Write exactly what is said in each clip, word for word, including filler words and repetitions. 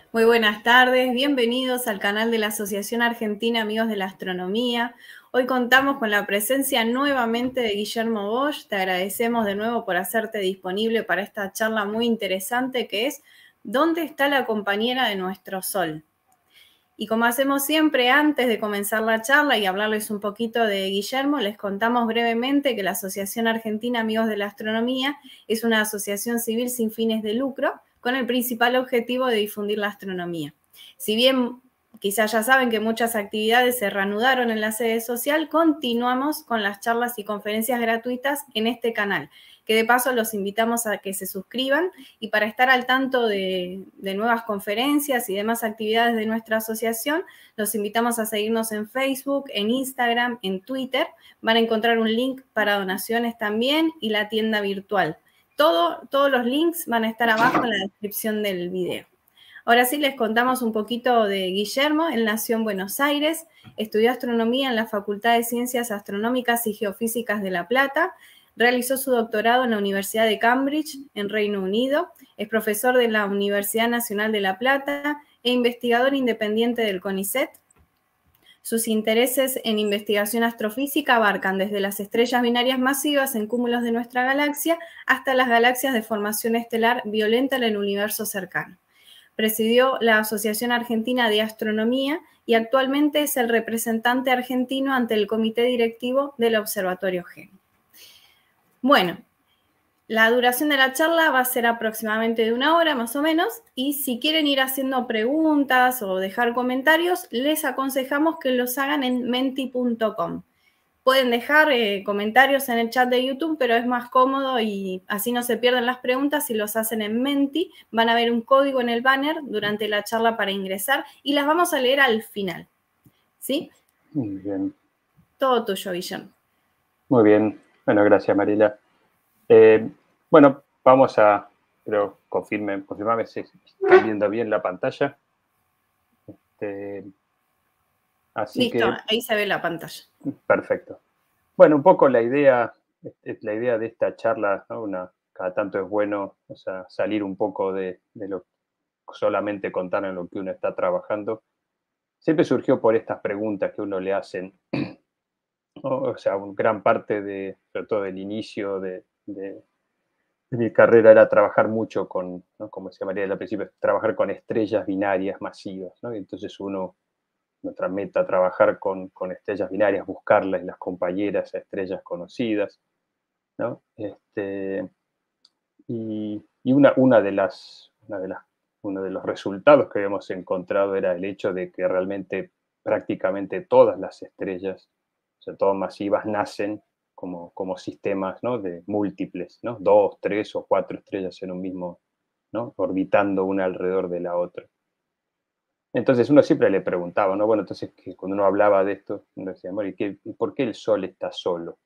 Muy buenas tardes, bienvenidos al canal de la Asociación Argentina Amigos de la Astronomía. Hoy contamos con la presencia nuevamente de Guillermo Bosch. Te agradecemos de nuevo por hacerte disponible para esta charla muy interesante que es ¿dónde está la compañera de nuestro Sol? Y como hacemos siempre, antes de comenzar la charla y hablarles un poquito de Guillermo, les contamos brevemente que la Asociación Argentina Amigos de la Astronomía es una asociación civil sin fines de lucro con el principal objetivo de difundir la astronomía. Si bien quizás ya saben que muchas actividades se reanudaron en la sede social, continuamos con las charlas y conferencias gratuitas en este canal, que de paso los invitamos a que se suscriban y para estar al tanto de, de nuevas conferencias y demás actividades de nuestra asociación, los invitamos a seguirnos en Facebook, en Instagram, en Twitter. Van a encontrar un link para donaciones también y la tienda virtual. Todo, todos los links van a estar abajo en la descripción del video. Ahora sí les contamos un poquito de Guillermo. Él nació en Buenos Aires, estudió astronomía en la Facultad de Ciencias Astronómicas y Geofísicas de La Plata, realizó su doctorado en la Universidad de Cambridge, en Reino Unido, es profesor de la Universidad Nacional de La Plata e investigador independiente del CONICET. Sus intereses en investigación astrofísica abarcan desde las estrellas binarias masivas en cúmulos de nuestra galaxia hasta las galaxias de formación estelar violenta en el universo cercano. Presidió la Asociación Argentina de Astronomía y actualmente es el representante argentino ante el comité directivo del Observatorio GEM. Bueno, la duración de la charla va a ser aproximadamente de una hora más o menos y si quieren ir haciendo preguntas o dejar comentarios, les aconsejamos que los hagan en menti punto com. Pueden dejar eh, comentarios en el chat de YouTube, pero es más cómodo y así no se pierden las preguntas si los hacen en Menti. Van a ver un código en el banner durante la charla para ingresar y las vamos a leer al final. ¿Sí? Muy bien. Todo tuyo, Guillermo. Muy bien. Bueno, gracias, Marila. Eh, bueno, vamos a, pero confirme, confirmame si están viendo bien la pantalla. Este, así Listo, que, ahí se ve la pantalla. perfecto. Bueno, un poco la idea, la idea de esta charla, ¿no? Una, cada tanto es bueno, o sea, salir un poco de, de lo solamente contar en lo que uno está trabajando. Siempre surgió por estas preguntas que uno le hacen, ¿no? O sea, gran parte de, sobre todo del inicio de, de mi carrera era trabajar mucho con, ¿no? Como decía María al principio, trabajar con estrellas binarias masivas, ¿no? Y entonces uno, nuestra meta, trabajar con, con estrellas binarias, buscarlas, las compañeras a estrellas conocidas, ¿no? Este, y y una, una, de las, una de las, uno de los resultados que habíamos encontrado era el hecho de que realmente prácticamente todas las estrellas, o sea, todas masivas, nacen como, como sistemas, ¿no? De múltiples, ¿no? Dos, tres o cuatro estrellas en un mismo, ¿no? Orbitando una alrededor de la otra. Entonces uno siempre le preguntaba, ¿no? Bueno, entonces que cuando uno hablaba de esto, uno decía, bueno, ¿y, qué, y por qué el Sol está solo?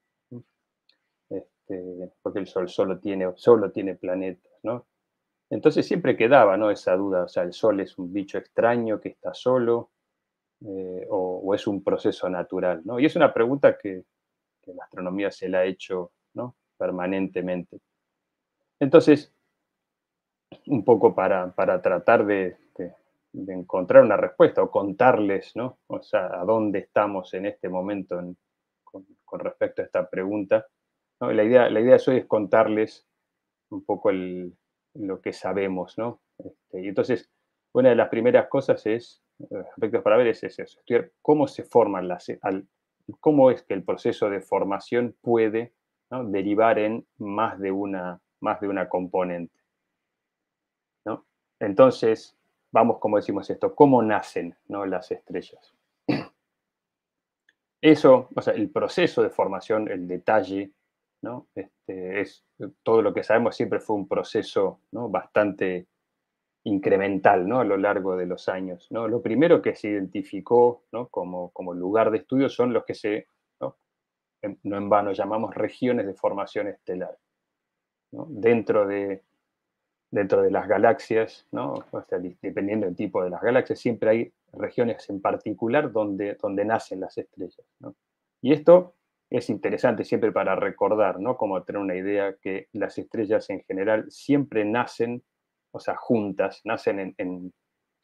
Este, porque el Sol solo tiene, solo tiene planetas, ¿no? Entonces siempre quedaba, ¿no? Esa duda, o sea, el Sol es un bicho extraño que está solo, eh, o, o es un proceso natural, ¿no? Y es una pregunta que, que la astronomía se la ha hecho, ¿no? Permanentemente. Entonces, un poco para, para tratar de, de, de, encontrar una respuesta o contarles, ¿no? O sea, a dónde estamos en este momento en, con, con, respecto a esta pregunta, ¿no? La idea, la idea de hoy es contarles un poco el, lo que sabemos, ¿no? Este, y entonces, una de las primeras cosas es, aspectos para ver, es eso, estudiar cómo se forman las, al, cómo es que el proceso de formación puede, ¿no? Derivar en más de una, más de una componente, ¿no? Entonces, vamos, como decimos esto, ¿cómo nacen, ¿no? Las estrellas? Eso, o sea, el proceso de formación, el detalle, ¿no? Este, es, todo lo que sabemos siempre fue un proceso, ¿no? Bastante incremental, ¿no? A lo largo de los años, ¿no? Lo primero que se identificó, ¿no? como, como lugar de estudio son los que se, ¿no? En, no en vano llamamos regiones de formación estelar, ¿no? Dentro de, dentro de las galaxias, ¿no? O sea, dependiendo del tipo de las galaxias, siempre hay regiones en particular donde, donde nacen las estrellas, ¿no? Y esto es interesante siempre para recordar, ¿no? Como tener una idea que las estrellas en general siempre nacen, o sea, juntas, nacen en, en,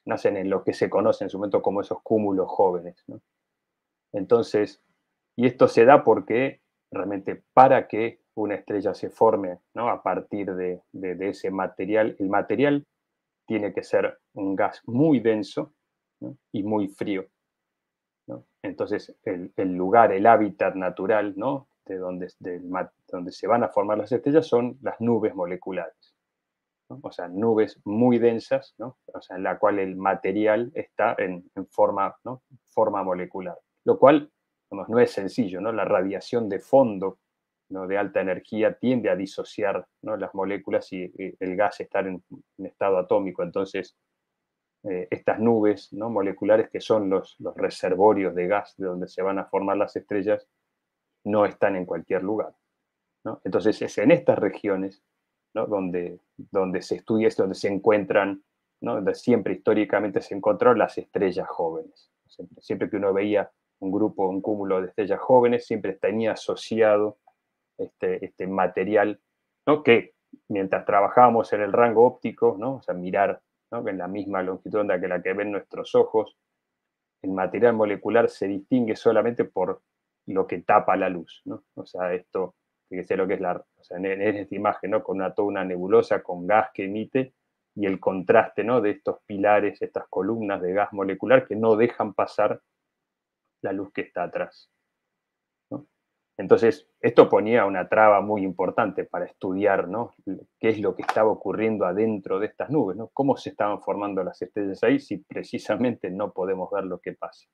nacen en lo que se conoce en su momento como esos cúmulos jóvenes, ¿no? Entonces, y esto se da porque realmente para que una estrella se forme, ¿no? A partir de, de, de ese material, el material tiene que ser un gas muy denso, ¿no? Y muy frío, ¿no? Entonces, el, el, lugar, el hábitat natural, ¿no? De donde, de, donde se van a formar las estrellas son las nubes moleculares, ¿no? O sea, nubes muy densas, ¿no? O sea, en la cual el material está en, en forma, ¿no? Forma molecular, lo cual digamos, no es sencillo, ¿no? La radiación de fondo, ¿no? De alta energía tiende a disociar, ¿no? Las moléculas y, y el gas está en, en estado atómico. Entonces, eh, estas nubes, ¿no? Moleculares que son los, los reservorios de gas de donde se van a formar las estrellas, no están en cualquier lugar, ¿no? Entonces, es en estas regiones, ¿no? donde, donde se estudia esto, donde se encuentran, ¿no? Donde siempre históricamente se encontraron las estrellas jóvenes. Siempre, siempre que uno veía un grupo, un cúmulo de estrellas jóvenes, siempre tenía asociado este, este material, ¿no? Que mientras trabajábamos en el rango óptico, ¿no? O sea, mirar, ¿no? En la misma longitud de onda que la que ven nuestros ojos, el material molecular se distingue solamente por lo que tapa la luz, ¿no? O sea, esto, que sé lo que es la, o sea, en, en esta imagen, ¿no? Con una, toda una nebulosa con gas que emite y el contraste, ¿no? De estos pilares, estas columnas de gas molecular que no dejan pasar la luz que está atrás, ¿no? Entonces, esto ponía una traba muy importante para estudiar, ¿no? Qué es lo que estaba ocurriendo adentro de estas nubes, ¿no? Cómo se estaban formando las estrellas ahí si precisamente no podemos ver lo que pasa.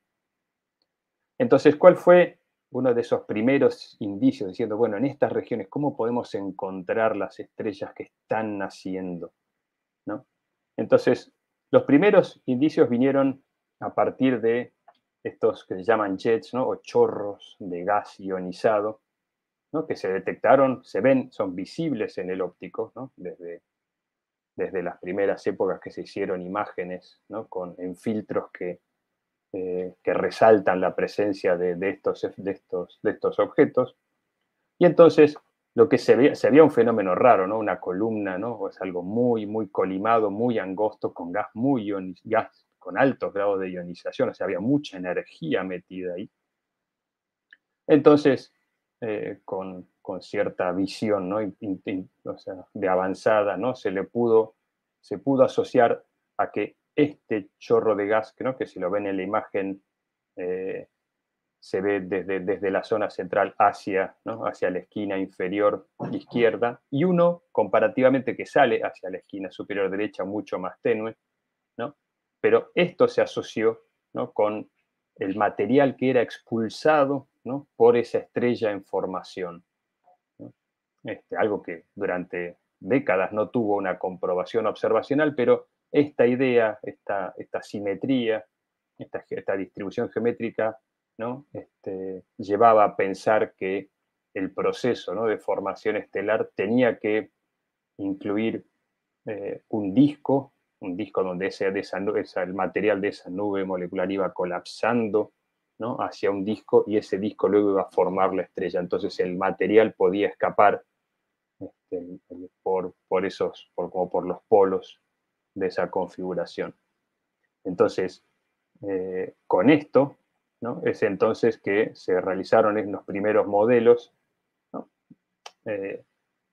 Entonces, ¿cuál fue uno de esos primeros indicios diciendo, bueno, en estas regiones, ¿cómo podemos encontrar las estrellas que están naciendo, ¿no? Entonces, los primeros indicios vinieron a partir de estos que se llaman jets, ¿no? O chorros de gas ionizado, ¿no? Que se detectaron, se ven, son visibles en el óptico, ¿no? Desde, desde las primeras épocas que se hicieron imágenes, ¿no? Con, en filtros que Eh, que resaltan la presencia de, de, estos, de, estos, de estos objetos. Y entonces lo que se veía, se veía un fenómeno raro, ¿no? Una columna, ¿no? Es algo muy, muy colimado, muy angosto, con gas muy ioniz, gas con altos grados de ionización, o sea, había mucha energía metida ahí. Entonces, eh, con, con, cierta visión, ¿no? In, in, o sea, de avanzada, ¿no? Se le pudo, se pudo asociar a que este chorro de gas, ¿no? Que si lo ven en la imagen, eh, se ve desde, desde la zona central hacia, ¿no? Hacia la esquina inferior izquierda, y uno comparativamente que sale hacia la esquina superior derecha mucho más tenue, ¿no? Pero esto se asoció, ¿no? Con el material que era expulsado, ¿no? Por esa estrella en formación, ¿no? Este, algo que durante décadas no tuvo una comprobación observacional, pero esta idea, esta, esta simetría, esta, esta distribución geométrica, ¿no? Este, llevaba a pensar que el proceso, ¿no? De formación estelar tenía que incluir eh, un disco, un disco donde ese, de esa, esa, el material de esa nube molecular iba colapsando, ¿no? Hacia un disco, y ese disco luego iba a formar la estrella. Entonces el material podía escapar este, por, por, esos, por, como por los polos de esa configuración. Entonces, eh, con esto, ¿no? Es entonces que se realizaron los primeros modelos, ¿no? Eh,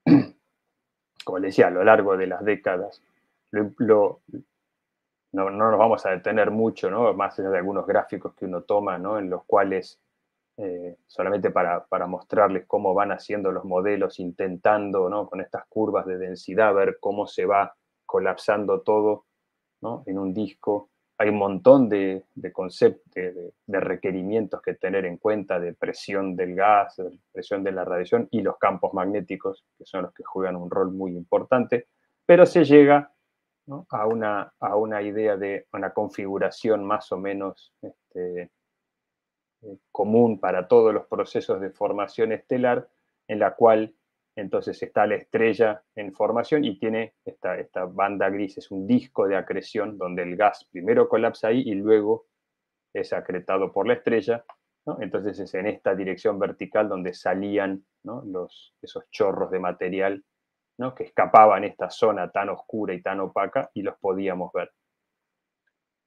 como les decía, a lo largo de las décadas. Lo, lo, no, no nos vamos a detener mucho, ¿no? Más allá de algunos gráficos que uno toma, ¿no? En los cuales, eh, solamente para, para mostrarles cómo van haciendo los modelos, intentando, ¿no? Con estas curvas de densidad, ver cómo se va colapsando todo, ¿no? En un disco. Hay un montón de, de conceptos, de, de requerimientos que tener en cuenta, de presión del gas, de presión de la radiación y los campos magnéticos, que son los que juegan un rol muy importante, pero se llega, ¿no? a, una, a una idea de una configuración más o menos este, eh, común para todos los procesos de formación estelar, en la cual entonces está la estrella en formación y tiene esta, esta banda gris, es un disco de acreción donde el gas primero colapsa ahí y luego es acretado por la estrella, ¿no? Entonces es en esta dirección vertical donde salían, ¿no? Los, esos chorros de material, ¿no? Que escapaban esta zona tan oscura y tan opaca y los podíamos ver.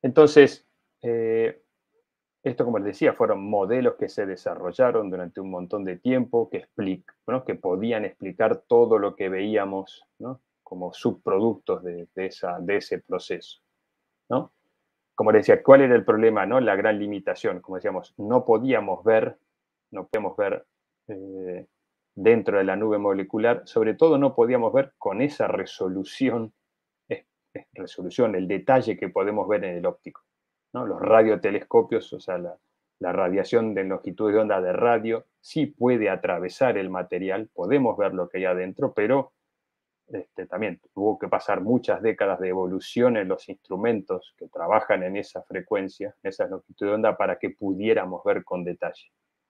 Entonces, eh, esto, como les decía, fueron modelos que se desarrollaron durante un montón de tiempo, que, explic, ¿no? que podían explicar todo lo que veíamos, ¿no? como subproductos de, de, esa, de ese proceso, ¿no? Como les decía, ¿cuál era el problema, no? La gran limitación, como decíamos, no podíamos ver, no podíamos ver eh, dentro de la nube molecular, sobre todo no podíamos ver con esa resolución, es, es resolución, el detalle que podemos ver en el óptico, ¿no? Los radiotelescopios, o sea, la, la radiación de longitud de onda de radio, sí puede atravesar el material, podemos ver lo que hay adentro, pero este, también tuvo que pasar muchas décadas de evolución en los instrumentos que trabajan en esa frecuencia, en esa longitud de onda, para que pudiéramos ver con detalle.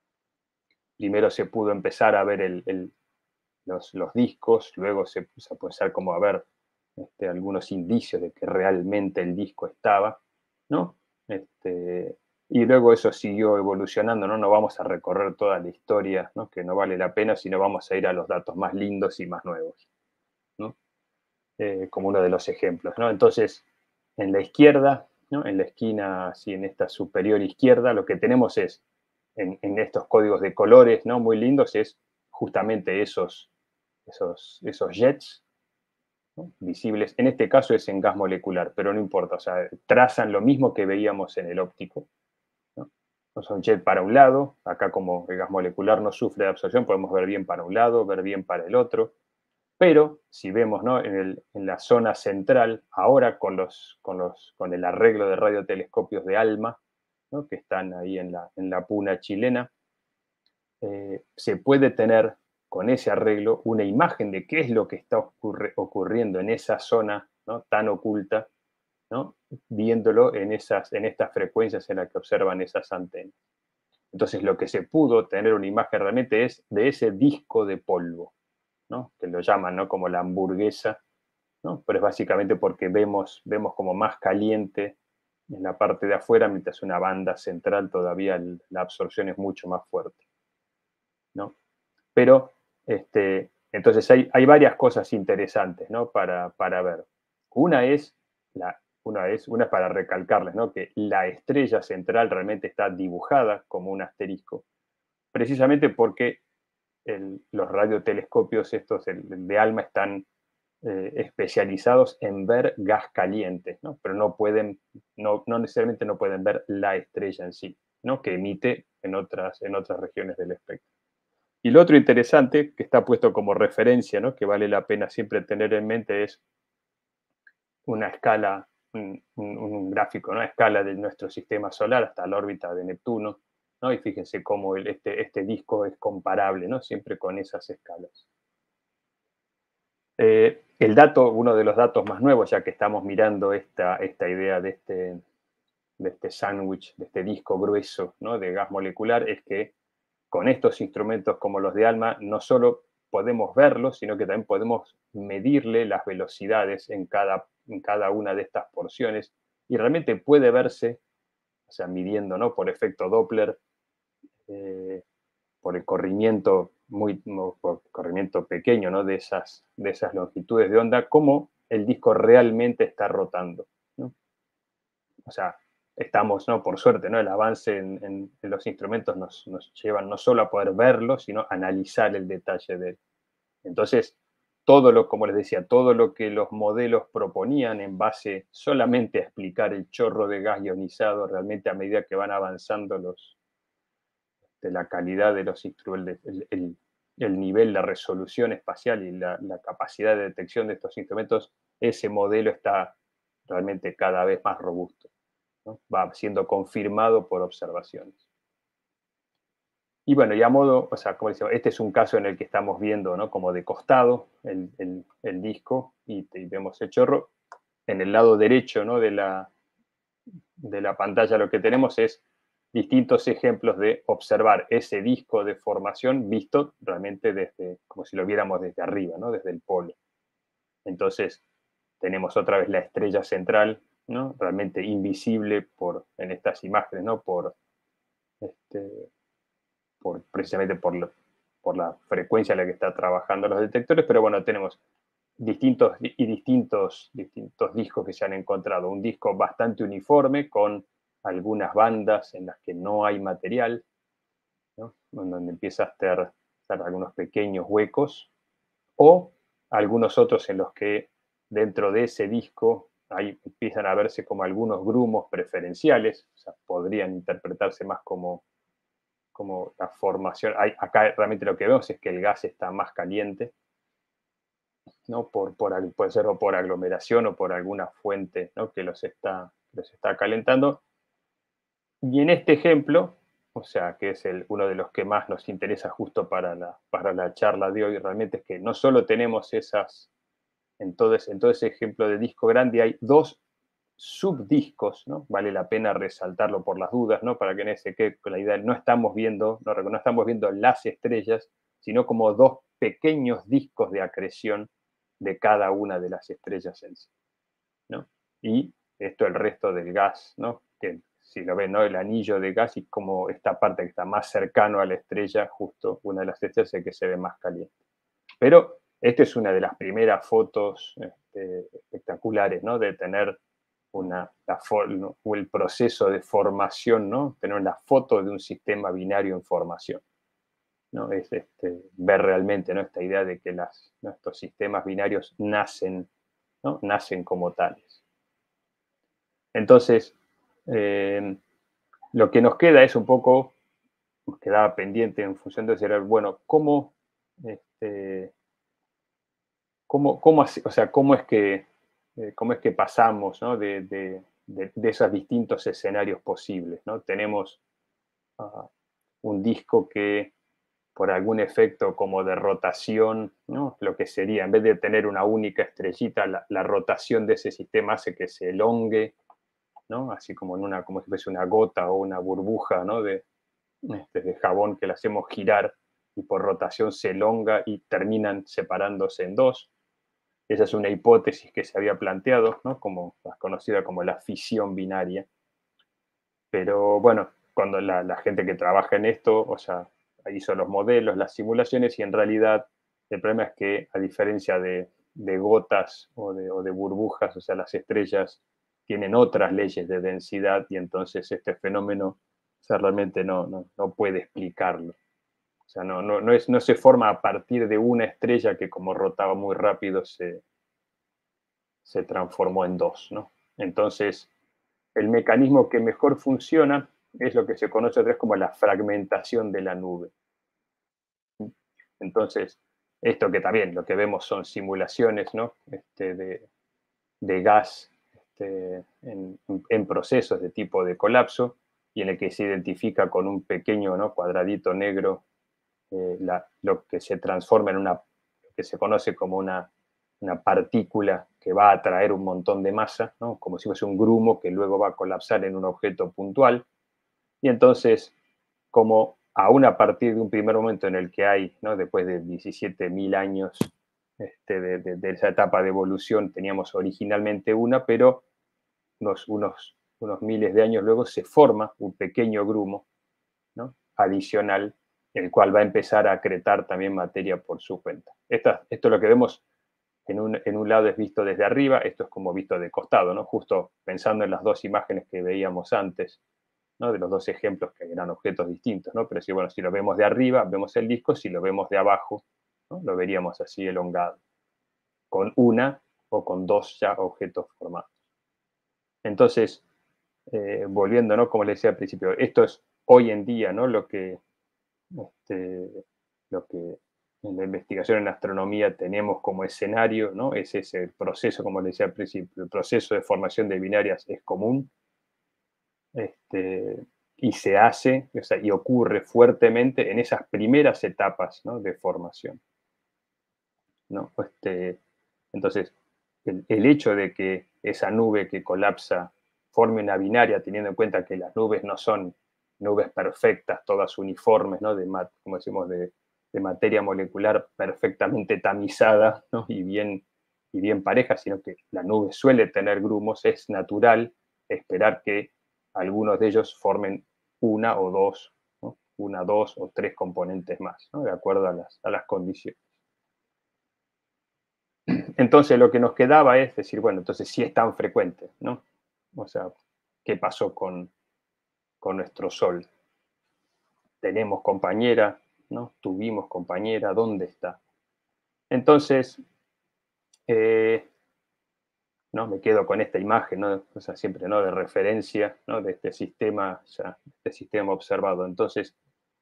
Primero se pudo empezar a ver el, el, los, los, discos, luego se puso a empezar como a ver este, algunos indicios de que realmente el disco estaba, ¿no? Este, y luego eso siguió evolucionando, ¿no? No vamos a recorrer toda la historia, ¿no? Que no vale la pena, sino vamos a ir a los datos más lindos y más nuevos, ¿no? Eh, como uno de los ejemplos, ¿no? Entonces, en la izquierda, ¿no? En la esquina, así en esta superior izquierda, lo que tenemos es, en, en estos códigos de colores, ¿no? Muy lindos, es justamente esos, esos, esos jets, ¿no? Visibles. En este caso es en gas molecular, pero no importa, o sea, trazan lo mismo que veíamos en el óptico, ¿no? Son jet para un lado, acá como el gas molecular no sufre de absorción, podemos ver bien para un lado, ver bien para el otro. Pero si vemos, ¿no? en, el, en, la zona central, ahora con, los, con, los, con el arreglo de radiotelescopios de ALMA, ¿no? que están ahí en la, en la puna chilena, eh, se puede tener con ese arreglo una imagen de qué es lo que está ocurre, ocurriendo en esa zona, ¿no? tan oculta, ¿no? viéndolo en, esas, en estas frecuencias en las que observan esas antenas. Entonces lo que se pudo tener una imagen realmente es de ese disco de polvo, ¿no? que lo llaman, ¿no? como la hamburguesa, ¿no? pero es básicamente porque vemos, vemos como más caliente en la parte de afuera, mientras una banda central todavía el, la absorción es mucho más fuerte, ¿no? Pero, este, entonces hay, hay varias cosas interesantes, ¿no? para, para ver. Una es, la, una es, una es para recalcarles, ¿no? que la estrella central realmente está dibujada como un asterisco, precisamente porque el, los radiotelescopios estos el, de ALMA están eh, especializados en ver gas caliente, ¿no? pero no pueden, no, no necesariamente no pueden ver la estrella en sí, ¿no? que emite en otras, en otras regiones del espectro. Y lo otro interesante, que está puesto como referencia, ¿no? que vale la pena siempre tener en mente, es una escala, un, un, un gráfico, una escala de nuestro sistema solar hasta la órbita de Neptuno, ¿no? y fíjense cómo el, este, este disco es comparable, ¿no? siempre con esas escalas. Eh, el dato, uno de los datos más nuevos, ya que estamos mirando esta, esta idea de este, de este sándwich, de este disco grueso, ¿no? de gas molecular, es que con estos instrumentos como los de ALMA no solo podemos verlos, sino que también podemos medirle las velocidades en cada, en cada una de estas porciones y realmente puede verse, o sea, midiendo, ¿no? por efecto Doppler, eh, por el corrimiento muy por corrimiento pequeño, ¿no? de, esas, de esas longitudes de onda, cómo el disco realmente está rotando, ¿no? O sea, estamos, ¿no? por suerte, ¿no? el avance en, en, en los instrumentos nos, nos llevan no solo a poder verlo, sino a analizar el detalle de él. Entonces, todo lo, como les decía, todo lo que los modelos proponían en base solamente a explicar el chorro de gas ionizado, realmente a medida que van avanzando los, de la calidad de los instrumentos, el, el, el nivel, la resolución espacial y la, la capacidad de detección de estos instrumentos, ese modelo está realmente cada vez más robusto, ¿no? Va siendo confirmado por observaciones. Y bueno, y a modo, o sea, como decíamos, este es un caso en el que estamos viendo, ¿no? como de costado el, el, el disco y, y vemos el chorro. En el lado derecho, ¿no? de, la, de la pantalla lo que tenemos es distintos ejemplos de observar ese disco de formación visto realmente desde, como si lo viéramos desde arriba, ¿no? desde el polo. Entonces, tenemos otra vez la estrella central, ¿no? realmente invisible por, en estas imágenes, ¿no? por, este, por, precisamente por, lo, por la frecuencia en la que están trabajando los detectores, pero bueno, tenemos distintos, y distintos, distintos discos que se han encontrado. Un disco bastante uniforme con algunas bandas en las que no hay material, ¿no? Donde empieza a estar, estar algunos pequeños huecos, o algunos otros en los que dentro de ese disco ahí empiezan a verse como algunos grumos preferenciales, o sea, podrían interpretarse más como, como la formación. Hay, acá realmente lo que vemos es que el gas está más caliente, ¿no? Por, por, puede ser o por aglomeración o por alguna fuente, ¿no? que los está, los está calentando. Y en este ejemplo, o sea, que es el, uno de los que más nos interesa justo para la, para la charla de hoy, realmente es que no solo tenemos esas, en todo, ese, en todo ese ejemplo de disco grande hay dos subdiscos, ¿no? Vale la pena resaltarlo por las dudas, ¿no? Para que no se quede con la idea, no estamos viendo, no, no estamos viendo las estrellas, sino como dos pequeños discos de acreción de cada una de las estrellas en sí, ¿no? Y esto el resto del gas, ¿no? Que si lo ven, ¿no? El anillo de gas y como esta parte que está más cercano a la estrella, justo una de las estrellas es que se ve más caliente. Pero esta es una de las primeras fotos este, espectaculares, ¿no? De tener una, la, ¿no? o el proceso de formación, ¿no? Tener una foto de un sistema binario en formación, ¿no? Es este, ver realmente, ¿no? Esta idea de que las, nuestros sistemas binarios nacen, ¿no? Nacen como tales. Entonces, eh, lo que nos queda es un poco, nos quedaba pendiente en función de decir, bueno, ¿cómo, este, cómo, cómo, o sea, cómo es que, eh, cómo es que pasamos, ¿no? de, de, de, de, esos distintos escenarios posibles, ¿no? Tenemos uh, un disco que por algún efecto como de rotación, ¿no? Lo que sería, en vez de tener una única estrellita, la, la rotación de ese sistema hace que se elongue, ¿no? Así como en una, como si fuese una gota o una burbuja, ¿no? de, este, de jabón que la hacemos girar y por rotación se elonga y terminan separándose en dos. Esa es una hipótesis que se había planteado, ¿no? Como conocida como la fisión binaria. Pero bueno, cuando la, la gente que trabaja en esto, o sea, hizo los modelos, las simulaciones, y en realidad el problema es que, a diferencia de, de gotas o de, o de burbujas, o sea, las estrellas tienen otras leyes de densidad y entonces este fenómeno, o sea, realmente no, no, no puede explicarlo. O sea, no, no, no, es, no se forma a partir de una estrella que, como rotaba muy rápido, se, se transformó en dos, ¿no? Entonces, el mecanismo que mejor funciona es lo que se conoce otra vez como la fragmentación de la nube. Entonces, esto que también lo que vemos son simulaciones, ¿no? este, de, de gas este, en, en procesos de tipo de colapso, y en el que se identifica con un pequeño, ¿no? cuadradito negro eh, la, lo que se transforma en una, lo que se conoce como una, una partícula que va a atraer un montón de masa, ¿no? Como si fuese un grumo que luego va a colapsar en un objeto puntual. Y entonces, como aún a partir de un primer momento en el que hay, ¿no? después de diecisiete mil años este, de, de, de, esa etapa de evolución, teníamos originalmente una, pero unos, unos, unos miles de años luego se forma un pequeño grumo, ¿no? adicional, el cual va a empezar a acretar también materia por su cuenta. Esta, esto es lo que vemos en un, en un lado es visto desde arriba, esto es como visto de costado, ¿no? Justo pensando en las dos imágenes que veíamos antes, ¿no? De los dos ejemplos que eran objetos distintos, ¿no? Pero si, bueno, si lo vemos de arriba, vemos el disco, si lo vemos de abajo, ¿no? Lo veríamos así elongado, con una o con dos ya objetos formados. Entonces, eh, volviendo, ¿no? Como les decía al principio, esto es hoy en día, ¿no? Lo que, este, lo que en la investigación en astronomía tenemos como escenario, ¿no? Es ese proceso, como les decía al principio, el proceso de formación de binarias es común, este, y se hace, o sea, y ocurre fuertemente en esas primeras etapas, ¿no? de formación, ¿no? Este, entonces, el, el hecho de que esa nube que colapsa forme una binaria, teniendo en cuenta que las nubes no son nubes perfectas, todas uniformes, ¿no? de, como decimos, de, de materia molecular perfectamente tamizada, ¿no? y, bien, y bien pareja, sino que la nube suele tener grumos, es natural esperar que algunos de ellos formen una o dos, ¿no? una, dos o tres componentes más, ¿no? de acuerdo a las, a las condiciones. entonces lo que nos quedaba es decir, bueno, entonces sí es tan frecuente, ¿no? O sea, ¿qué pasó con, con nuestro Sol? ¿Tenemos compañera? ¿No? ¿Tuvimos compañera? ¿Dónde está? Entonces, eh, ¿no? Me quedo con esta imagen, ¿no? O sea, siempre, ¿no? De referencia, ¿no? De este sistema, ya, este sistema observado. Entonces,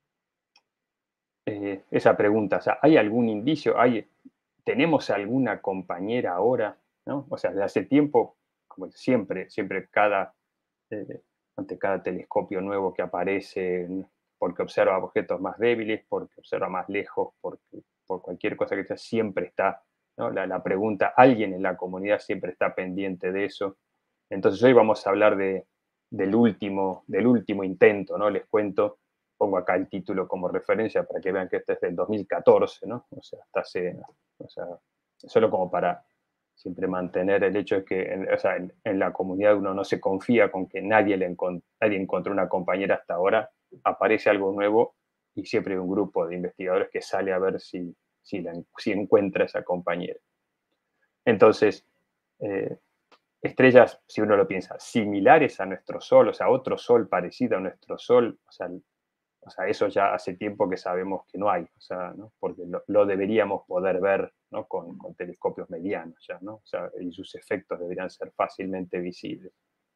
eh, esa pregunta, o sea, ¿hay algún indicio? ¿Hay, ¿Tenemos alguna compañera ahora? ¿No? O sea, desde hace tiempo, como siempre, siempre cada, eh, ante cada telescopio nuevo que aparece, porque observa objetos más débiles, porque observa más lejos, porque, por cualquier cosa que sea, siempre está, ¿no? la, la pregunta, alguien en la comunidad siempre está pendiente de eso. Entonces hoy vamos a hablar de, del, último, del último intento, ¿no? Les cuento, pongo acá el título como referencia para que vean que este es del dos mil catorce, ¿no? O sea, hasta hace, o sea, solo como para siempre mantener el hecho de que en, o sea, en, en la comunidad uno no se confía con que nadie, le encont nadie encontró una compañera hasta ahora, aparece algo nuevo y siempre hay un grupo de investigadores que sale a ver si, si, la, si encuentra esa compañera. Entonces, eh, estrellas, si uno lo piensa, similares a nuestro Sol, o sea, otro Sol parecido a nuestro Sol, o sea, o sea, eso ya hace tiempo que sabemos que no hay, o sea, ¿no? Porque lo, lo, deberíamos poder ver, ¿no? con, con telescopios medianos ya, ¿no? O sea, y sus efectos deberían ser fácilmente visibles.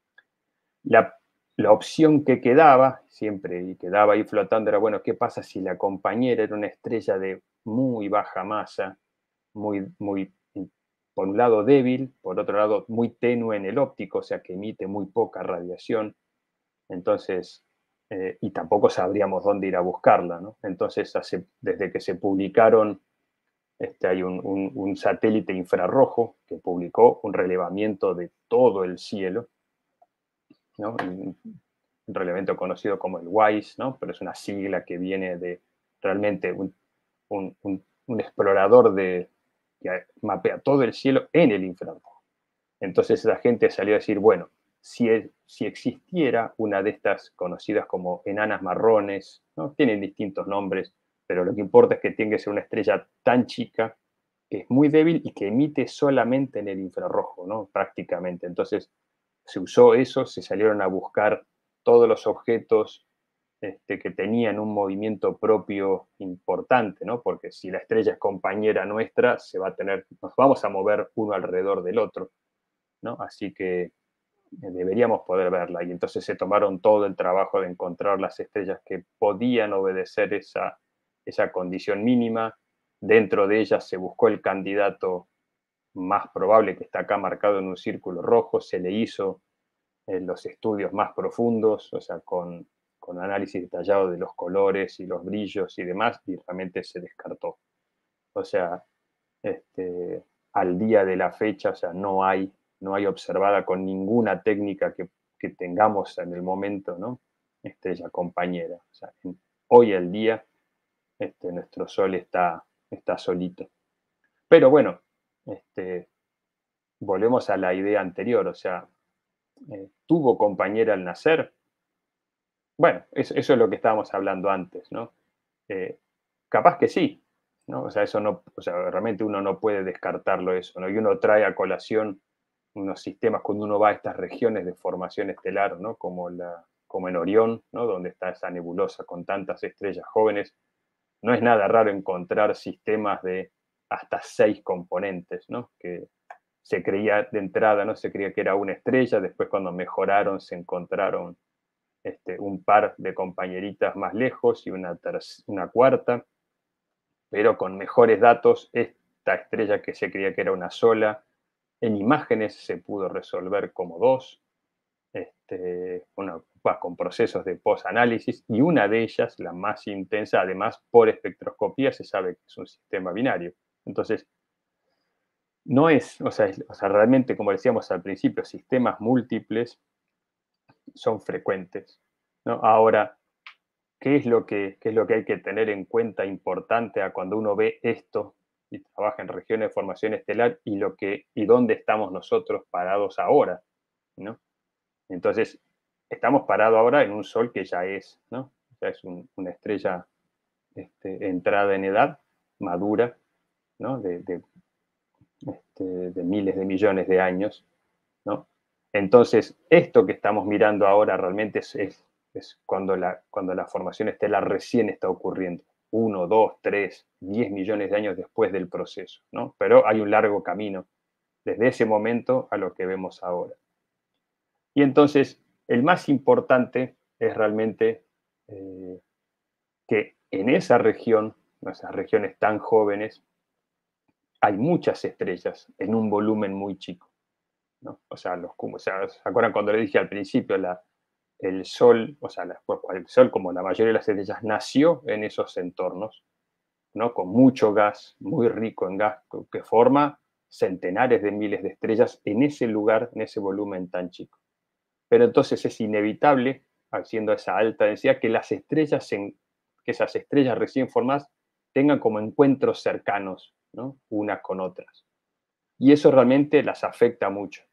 La, la opción que quedaba, siempre y quedaba ahí flotando, era, bueno, ¿qué pasa si la compañera era una estrella de muy baja masa, muy, muy, por un lado débil, por otro lado muy tenue en el óptico, o sea, que emite muy poca radiación? Entonces, eh, y tampoco sabríamos dónde ir a buscarla, ¿no? Entonces, hace, desde que se publicaron, este, hay un, un, un satélite infrarrojo que publicó un relevamiento de todo el cielo, ¿no? Un, un relevamiento conocido como el WISE, ¿no? Pero es una sigla que viene de realmente un, un, un, un explorador de, que mapea todo el cielo en el infrarrojo. Entonces la gente salió a decir, bueno, si, si existiera una de estas conocidas como enanas marrones, ¿no? Tienen distintos nombres, pero lo que importa es que tenga que ser una estrella tan chica, que es muy débil y que emite solamente en el infrarrojo, ¿no? Prácticamente. Entonces se usó eso, se salieron a buscar todos los objetos este, que tenían un movimiento propio importante, ¿no? Porque si la estrella es compañera nuestra, se va a tener, nos vamos a mover uno alrededor del otro, ¿no? Así que deberíamos poder verla. Y entonces se tomaron todo el trabajo de encontrar las estrellas que podían obedecer esa, esa condición mínima. Dentro de ellas se buscó el candidato más probable, que está acá marcado en un círculo rojo. Se le hizo eh, los estudios más profundos, o sea, con, con análisis detallado de los colores y los brillos y demás, y realmente se descartó. O sea, este, al día de la fecha, o sea, no hay, no hay observada con ninguna técnica que, que tengamos en el momento, ¿no? Estrella compañera. O sea, en, hoy al día, este, nuestro Sol está, está solito. Pero bueno, este, volvemos a la idea anterior, o sea, eh, ¿tuvo compañera al nacer? Bueno, eso, eso es lo que estábamos hablando antes, ¿no? Eh, capaz que sí, ¿no? O sea, eso no, o sea, realmente uno no puede descartarlo eso, ¿no? Y uno trae a colación unos sistemas cuando uno va a estas regiones de formación estelar, ¿no? Como, la, como en Orión, ¿no? Donde está esa nebulosa con tantas estrellas jóvenes. No es nada raro encontrar sistemas de hasta seis componentes, ¿no? Que se creía de entrada, ¿no? Se creía que era una estrella, después cuando mejoraron se encontraron este, un par de compañeritas más lejos y una, una cuarta, pero con mejores datos, esta estrella que se creía que era una sola, en imágenes se pudo resolver como dos, este, bueno, con procesos de post-análisis, y una de ellas, la más intensa, además por espectroscopía, se sabe que es un sistema binario. Entonces, no es, o sea, es, o sea realmente, como decíamos al principio, sistemas múltiples son frecuentes, ¿no? Ahora, ¿qué es, lo que, ¿qué es lo que hay que tener en cuenta importante a cuando uno ve esto y trabaja en regiones de formación estelar y, lo que, y dónde estamos nosotros parados ahora, ¿no? Entonces, estamos parados ahora en un Sol que ya es, ¿no? Ya es un, una estrella este, entrada en edad, madura, ¿no? De, de, este, de miles de millones de años, ¿no? Entonces, esto que estamos mirando ahora realmente es, es, es cuando, la, cuando la formación estelar recién está ocurriendo, uno, dos, tres, diez millones de años después del proceso, ¿no? Pero hay un largo camino desde ese momento a lo que vemos ahora. Y entonces, el más importante es realmente eh, que en esa región, en esas regiones tan jóvenes, hay muchas estrellas en un volumen muy chico, ¿no? O sea, los, o sea, ¿se acuerdan cuando le dije al principio, la, el Sol, o sea, la, el Sol, como la mayoría de las estrellas, nació en esos entornos, ¿no? Con mucho gas, muy rico en gas, que forma centenares de miles de estrellas en ese lugar, en ese volumen tan chico. Pero entonces es inevitable, haciendo esa alta densidad, que las estrellas, en, que esas estrellas recién formadas tengan como encuentros cercanos, ¿no? Unas con otras. Y eso realmente las afecta mucho.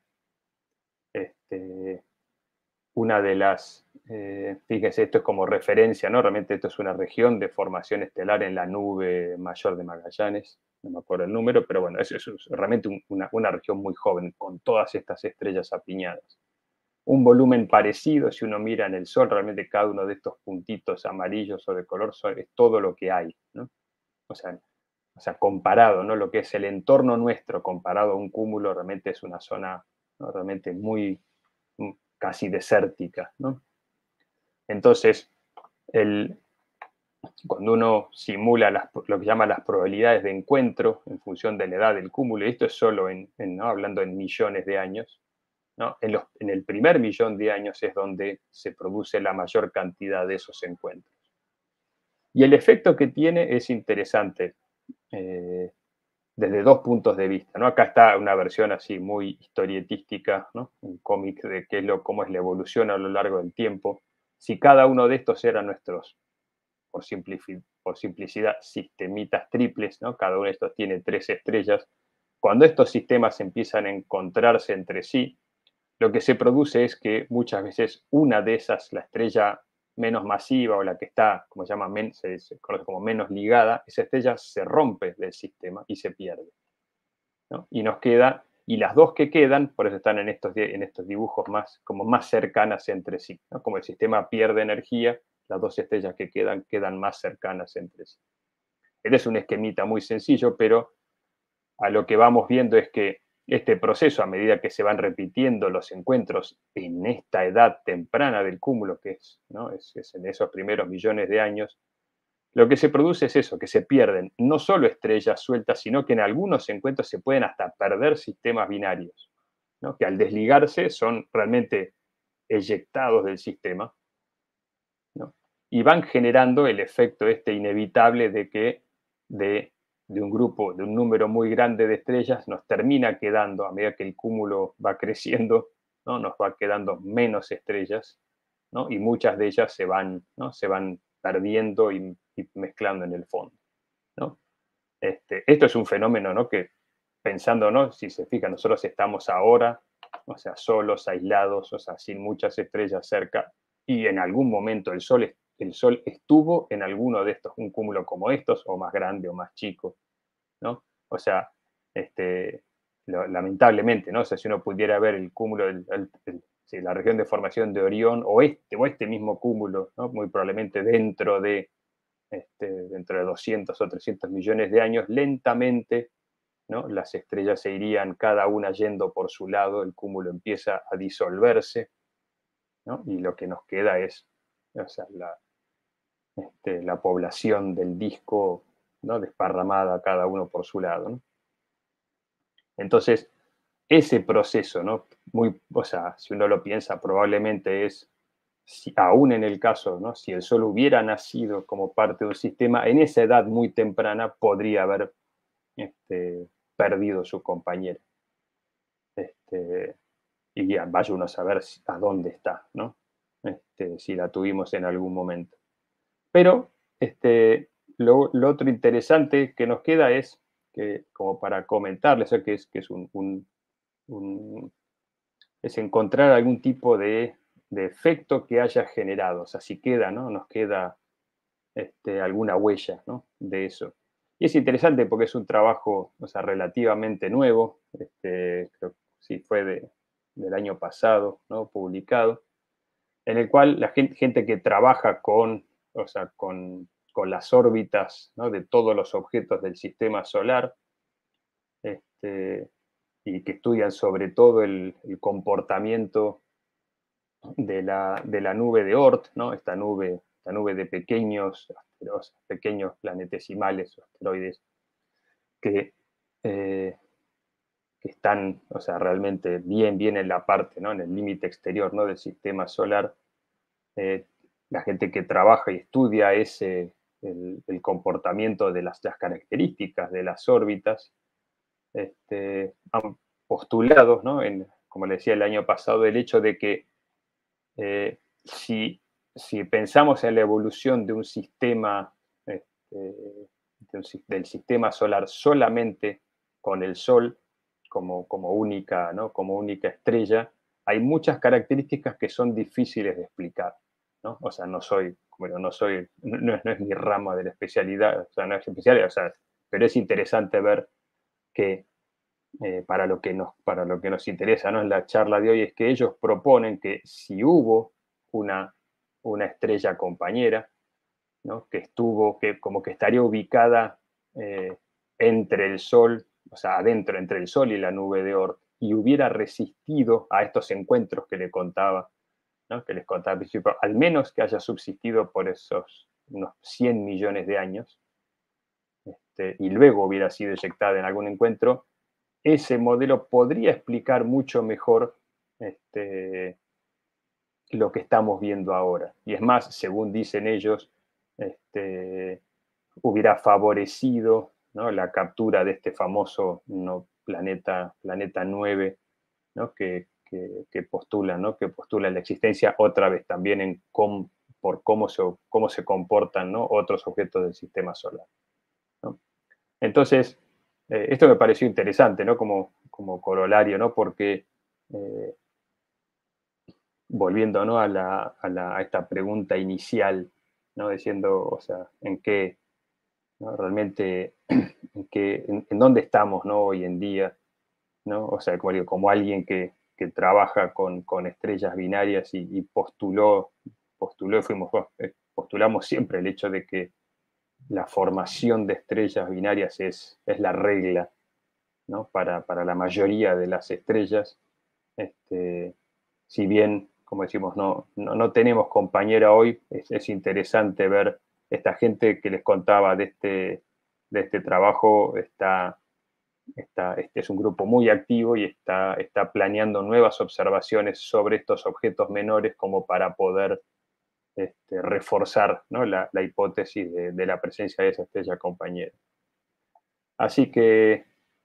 Este, una de las, eh, fíjense, esto es como referencia, ¿no? Realmente esto es una región de formación estelar en la nube mayor de Magallanes, no me acuerdo el número, pero bueno, eso, eso es realmente un, una, una región muy joven, con todas estas estrellas apiñadas. Un volumen parecido, si uno mira en el Sol, realmente cada uno de estos puntitos amarillos o de color sol es todo lo que hay, ¿no? O sea, o sea, comparado, ¿no? Lo que es el entorno nuestro comparado a un cúmulo, realmente es una zona, ¿no? Realmente muy, casi desértica, ¿no? Entonces, el, cuando uno simula las, lo que llama las probabilidades de encuentro en función de la edad del cúmulo, y esto es solo en, en, ¿no? hablando en millones de años, ¿no? En, los, en el primer millón de años es donde se produce la mayor cantidad de esos encuentros. Y el efecto que tiene es interesante eh, desde dos puntos de vista, ¿no? Acá está una versión así muy historietística, ¿no? Un cómic de qué es lo, cómo es la evolución a lo largo del tiempo. Si cada uno de estos eran nuestros, por, por simplicidad, sistemitas triples, ¿no? Cada uno de estos tiene tres estrellas. Cuando estos sistemas empiezan a encontrarse entre sí, lo que se produce es que muchas veces una de esas, la estrella menos masiva o la que está, como se llama, men, se, se conoce como menos ligada, esa estrella se rompe del sistema y se pierde, ¿no? Y nos queda, y las dos que quedan, por eso están en estos, en estos dibujos más, como más cercanas entre sí, ¿no? Como el sistema pierde energía, las dos estrellas que quedan quedan más cercanas entre sí. Este es un esquemita muy sencillo, pero a lo que vamos viendo es que este proceso, a medida que se van repitiendo los encuentros en esta edad temprana del cúmulo, que es, ¿no? es, es en esos primeros millones de años, lo que se produce es eso, que se pierden no solo estrellas sueltas, sino que en algunos encuentros se pueden hasta perder sistemas binarios, ¿no? Que al desligarse son realmente eyectados del sistema, ¿no? Y van generando el efecto este inevitable de que de de un grupo, de un número muy grande de estrellas, nos termina quedando, a medida que el cúmulo va creciendo, ¿no? Nos va quedando menos estrellas, ¿no? Y muchas de ellas se van, ¿no? Se van perdiendo y, y mezclando en el fondo, ¿no? Este, esto es un fenómeno, ¿no? Que pensando, ¿no? Si se fijan, nosotros estamos ahora, o sea, solos, aislados, o sea, sin muchas estrellas cerca, y en algún momento el Sol, el Sol estuvo en alguno de estos, un cúmulo como estos, o más grande o más chico, ¿no? O sea, este, lo, lamentablemente, ¿no? O sea, si uno pudiera ver el cúmulo, el, el, el, sí, la región de formación de Orión, o este, o este mismo cúmulo, ¿no? Muy probablemente dentro de, este, dentro de doscientos o trescientos millones de años, lentamente, ¿no? Las estrellas se irían cada una yendo por su lado, el cúmulo empieza a disolverse, ¿no? Y lo que nos queda es, o sea, la, este, la población del disco, ¿no? Desparramada cada uno por su lado, ¿no? Entonces, ese proceso, ¿no? Muy, o sea, si uno lo piensa, probablemente es, si, aún en el caso, ¿no? Si el Sol hubiera nacido como parte de un sistema, en esa edad muy temprana podría haber este, perdido su compañero. Este, y ya, vaya uno a saber a dónde está, ¿no? Este, si la tuvimos en algún momento. Pero este, lo, lo, otro interesante que nos queda es, que, como para comentarles, que es, que es un, un, un, es encontrar algún tipo de, de, efecto que haya generado. O sea, si queda, ¿no? Nos queda este, alguna huella, ¿no? De eso. y es interesante porque es un trabajo, o sea, relativamente nuevo, este, creo que sí fue de, del año pasado, ¿no? Publicado, en el cual la gente, gente que trabaja con, o sea, con, con las órbitas, ¿no? De todos los objetos del sistema solar, este, y que estudian sobre todo el, el comportamiento de la, de la nube de Oort, ¿no? Esta nube, esta nube de pequeños, asteroides, pequeños planetesimales o asteroides que, eh, que están, o sea, realmente bien, bien en la parte, ¿no? En el límite exterior, ¿no? Del sistema solar. Eh, la gente que trabaja y estudia ese, el, el comportamiento de las, las, características de las órbitas, este, han postulado, ¿no? En, como le decía el año pasado, el hecho de que eh, si, si, pensamos en la evolución de un sistema, este, de un, del sistema solar solamente con el Sol como, como, única, ¿no? como única estrella, hay muchas características que son difíciles de explicar, ¿no? O sea, no soy, bueno, no soy, no es, no es mi rama de la especialidad, o sea, no es especialidad, o sea, pero es interesante ver que eh, para, lo que nos, para lo que nos interesa, ¿no? En la charla de hoy es que ellos proponen que si hubo una, una estrella compañera, ¿no? Que estuvo, que como que estaría ubicada eh, entre el Sol, o sea, adentro, entre el Sol y la nube de Oort, y hubiera resistido a estos encuentros que le contaba, ¿no? Que les contaba al principio, al menos que haya subsistido por esos unos cien millones de años, este, y luego hubiera sido eyectada en algún encuentro, ese modelo podría explicar mucho mejor este, lo que estamos viendo ahora. Y es más, según dicen ellos, este, hubiera favorecido, ¿no? La captura de este famoso, ¿no? planeta, planeta nueve, ¿no? que, que, que, postula, ¿no? que postula la existencia otra vez también en com, por cómo se, cómo se comportan, ¿no? otros objetos del sistema solar, ¿no? Entonces, eh, esto me pareció interesante, ¿no? Como, como corolario, ¿no? Porque, eh, volviendo, ¿no? a, la, a, la, a, esta pregunta inicial, ¿no? Diciendo, o sea, en qué, ¿no? realmente, en, qué, en, en, dónde estamos, ¿no? Hoy en día, ¿no? O sea, como, digo, como alguien que, que trabaja con, con, estrellas binarias y, y postuló, postuló, fuimos, postulamos siempre el hecho de que la formación de estrellas binarias es, es la regla, ¿no? para, para la mayoría de las estrellas. Este, si bien, como decimos, no, no, no tenemos compañera hoy, es, es, interesante ver esta gente que les contaba de este, de este trabajo, está, está, este es un grupo muy activo y está, está planeando nuevas observaciones sobre estos objetos menores como para poder este, reforzar, ¿no? la, la, hipótesis de, de la presencia de esa estrella compañera. Así que,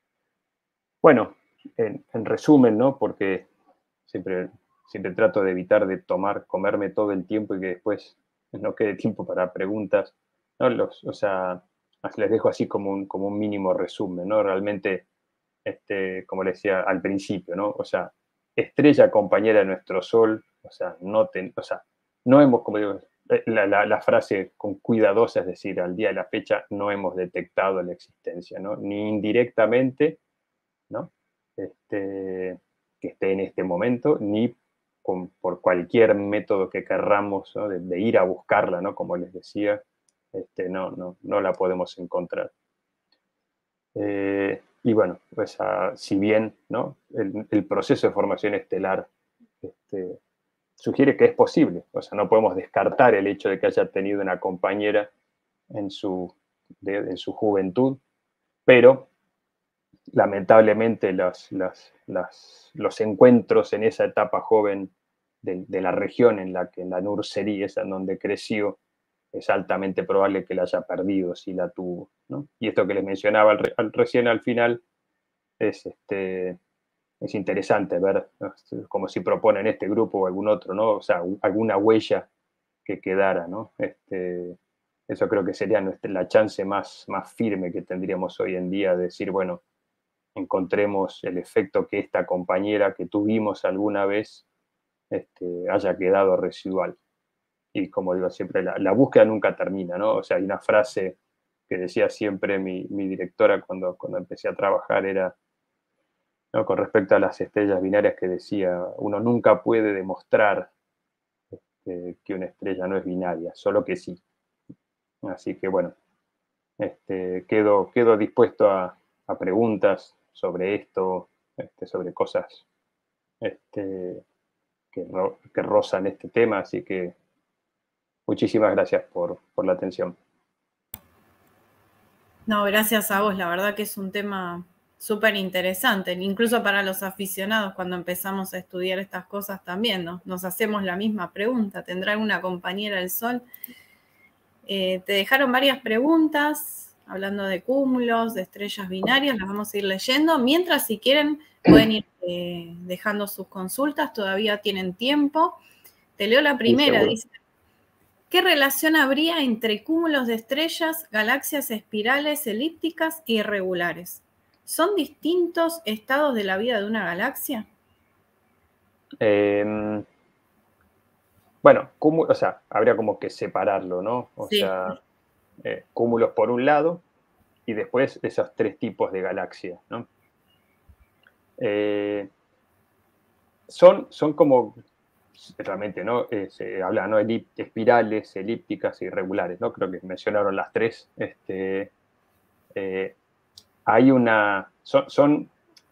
bueno, en, en resumen, ¿no? Porque siempre, siempre trato de evitar de tomar, comerme todo el tiempo y que después no quede tiempo para preguntas, ¿no? Los, o sea, les dejo así como un, como un mínimo resumen, ¿no? Realmente, este, como les decía al principio, ¿no? O sea, estrella compañera de nuestro Sol, o sea, no, ten, o sea, no hemos, como digo, la, la, la frase con cuidadosa, es decir, al día de la fecha no hemos detectado la existencia, ¿no? Ni indirectamente, ¿no? Este, que esté en este momento, ni con, por cualquier método que querramos, ¿no? de, de ir a buscarla, ¿no? Como les decía, este, no, no, no la podemos encontrar. Eh, y bueno, pues a, si bien, ¿no? el, el, proceso de formación estelar este, sugiere que es posible, o sea, no podemos descartar el hecho de que haya tenido una compañera en su, de, en su juventud, pero lamentablemente los, los, los, los encuentros en esa etapa joven de, de, la región en la que en la Nursery, esa en donde creció, es altamente probable que la haya perdido si la tuvo, ¿no? Y esto que les mencionaba al, al, recién al final es, este, es interesante ver, ¿no? Como si proponen este grupo o algún otro, ¿no? O sea, alguna huella que quedara, ¿no? Este, eso creo que sería nuestra, la chance más, más firme que tendríamos hoy en día de decir, bueno, encontremos el efecto que esta compañera que tuvimos alguna vez este, haya quedado residual. Y como digo siempre, la, la búsqueda nunca termina, ¿no? O sea, hay una frase que decía siempre mi, mi directora cuando, cuando empecé a trabajar era, ¿no?, con respecto a las estrellas binarias, que decía, uno nunca puede demostrar este, que una estrella no es binaria, solo que sí. Así que bueno, este, quedo, quedo dispuesto a, a preguntas sobre esto, este, sobre cosas este, que, ro, que rozan este tema, así que muchísimas gracias por, por la atención. No, gracias a vos, la verdad que es un tema súper interesante, incluso para los aficionados cuando empezamos a estudiar estas cosas también, ¿no? Nos hacemos la misma pregunta, ¿tendrá alguna compañera el Sol? Eh, te dejaron varias preguntas hablando de cúmulos, de estrellas binarias, las vamos a ir leyendo, mientras si quieren pueden ir eh, dejando sus consultas, todavía tienen tiempo. Te leo la primera, sí, dice, ¿qué relación habría entre cúmulos de estrellas, galaxias espirales, elípticas e irregulares? ¿Son distintos estados de la vida de una galaxia? Eh, bueno, cúmulo, o sea, habría como que separarlo, ¿no? O sí. sea, eh, cúmulos por un lado y después esos tres tipos de galaxias, ¿no? Eh, son, son como, realmente, ¿no? Eh, se habla, ¿no? Elip, espirales, elípticas e irregulares, ¿no? Creo que mencionaron las tres. Este, eh, hay una, son, son,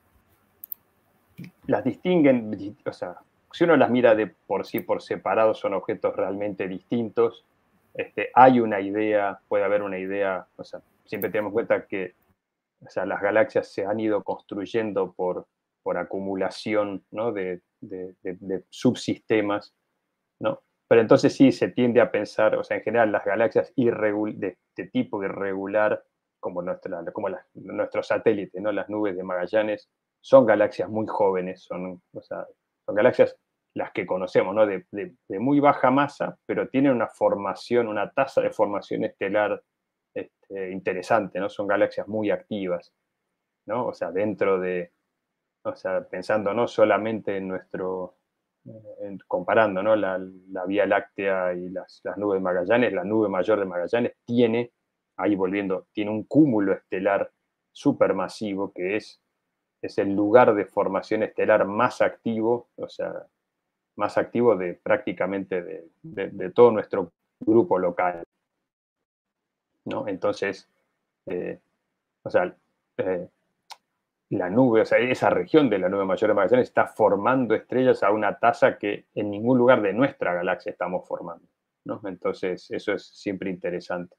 las distinguen, o sea, si uno las mira de por sí, por separado, son objetos realmente distintos. Este, hay una idea, puede haber una idea, o sea, siempre tenemos en cuenta que, o sea, las galaxias se han ido construyendo por, por acumulación, ¿no?, de, de, de, de subsistemas, ¿no? Pero entonces sí se tiende a pensar, o sea, en general las galaxias irregul de, de tipo irregular, como, nuestra, como las, nuestros satélites, ¿no?, las nubes de Magallanes, son galaxias muy jóvenes, son, o sea, son galaxias las que conocemos, ¿no?, de, de, de muy baja masa, pero tienen una formación, una tasa de formación estelar este, interesante, ¿no? Son galaxias muy activas, ¿no? O sea, dentro de, o sea, pensando no solamente en nuestro, en, comparando, ¿no?, la, la Vía Láctea y las, las nubes de Magallanes, la nube mayor de Magallanes tiene, ahí volviendo, tiene un cúmulo estelar supermasivo que es, es el lugar de formación estelar más activo, o sea, más activo de prácticamente de, de, de todo nuestro grupo local, ¿no? Entonces, eh, o sea, eh, la nube, o sea, esa región de la nube mayor de Magallanes está formando estrellas a una tasa que en ningún lugar de nuestra galaxia estamos formando, ¿no? Entonces, eso es siempre interesante.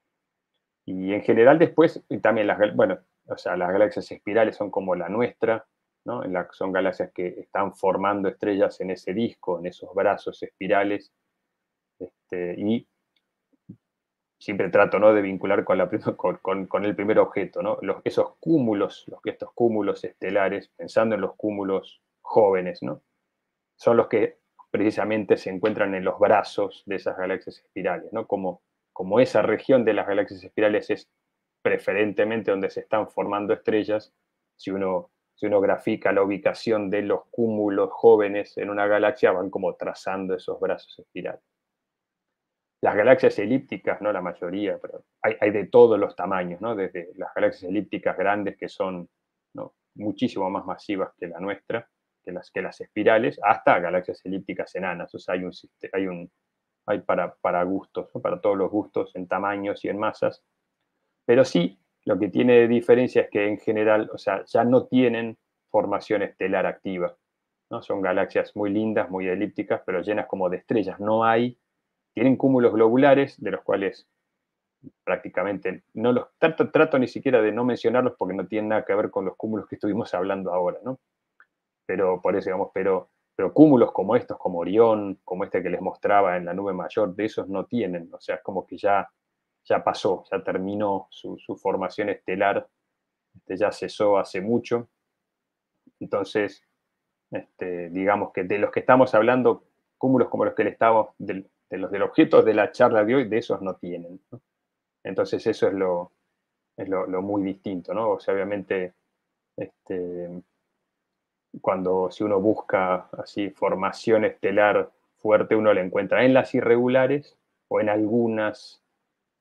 Y en general después, y también las, bueno, o sea, las galaxias espirales son como la nuestra, ¿no? En la, son galaxias que están formando estrellas en ese disco, en esos brazos espirales, este, y siempre trato, ¿no?, de vincular con, la, con, con, con el primer objeto, ¿no? Los, esos cúmulos, los, estos cúmulos estelares, pensando en los cúmulos jóvenes, ¿no?, son los que precisamente se encuentran en los brazos de esas galaxias espirales, ¿no? Como, como esa región de las galaxias espirales es preferentemente donde se están formando estrellas, si uno, si uno grafica la ubicación de los cúmulos jóvenes en una galaxia, van como trazando esos brazos espirales. Las galaxias elípticas, no la mayoría, pero hay, hay de todos los tamaños, ¿no? Desde las galaxias elípticas grandes, que son, ¿no?, muchísimo más masivas que la nuestra, que las, que las espirales, hasta galaxias elípticas enanas. O sea, hay, un, hay, un, hay para, para gustos, ¿no?, para todos los gustos, en tamaños y en masas. Pero sí, lo que tiene de diferencia es que en general, o sea, ya no tienen formación estelar activa, ¿no? Son galaxias muy lindas, muy elípticas, pero llenas como de estrellas. No hay, tienen cúmulos globulares, de los cuales prácticamente no los trato, trato ni siquiera de no mencionarlos porque no tienen nada que ver con los cúmulos que estuvimos hablando ahora, ¿no? Pero por eso, digamos, pero, pero cúmulos como estos, como Orión, como este que les mostraba en la nube mayor, de esos no tienen, o sea, es como que ya, ya pasó, ya terminó su, su formación estelar, este, ya cesó hace mucho. Entonces, este, digamos que de los que estamos hablando, cúmulos como los que le estamos, de, de los del objeto de la charla de hoy, de esos no tienen, ¿no? Entonces eso es lo, es lo, lo muy distinto, ¿no? O sea, obviamente, este, cuando si uno busca así formación estelar fuerte, uno la encuentra en las irregulares o en algunas,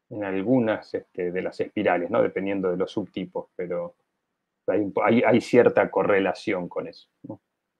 en algunas este, de las espirales, ¿no? Dependiendo de los subtipos, pero hay, hay, hay cierta correlación con eso, ¿no?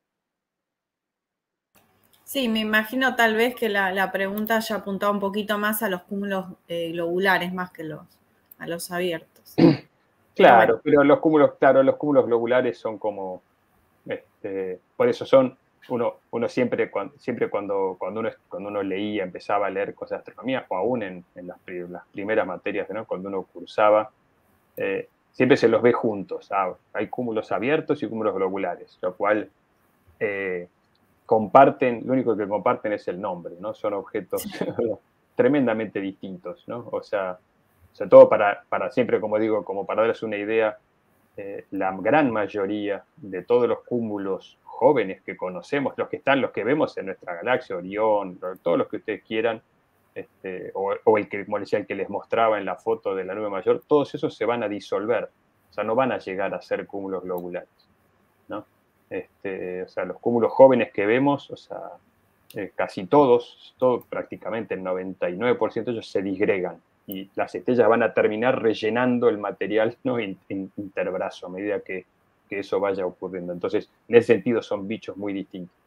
Sí, me imagino tal vez que la, la pregunta haya apuntado un poquito más a los cúmulos eh, globulares más que los, a los abiertos. Pero bueno. Claro, pero los cúmulos, claro, los cúmulos globulares son como, este, por eso son, uno, uno siempre, cuando, siempre cuando, cuando, uno, cuando uno leía, empezaba a leer cosas de astronomía, o aún en, en las, las, primeras materias, ¿no? Cuando uno cursaba, eh, siempre se los ve juntos. Ah, hay cúmulos abiertos y cúmulos globulares, lo cual eh, comparten, lo único que comparten es el nombre, ¿no? Son objetos sí. tremendamente distintos, ¿no? O sea, sobre todo para, para siempre, como digo, como para darles una idea, eh, la gran mayoría de todos los cúmulos jóvenes que conocemos, los que están, los que vemos en nuestra galaxia, Orión, todos los que ustedes quieran, este, o, o, el que, como decía, el que les mostraba en la foto de la nube mayor, todos esos se van a disolver, o sea, no van a llegar a ser cúmulos globulares, ¿no? Este, o sea, los cúmulos jóvenes que vemos, o sea, eh, casi todos, todo, prácticamente el noventa y nueve por ciento de ellos se disgregan y las estrellas van a terminar rellenando el material, ¿no? in, in, interbrazo a medida que, que eso vaya ocurriendo. Entonces, en ese sentido son bichos muy distintos,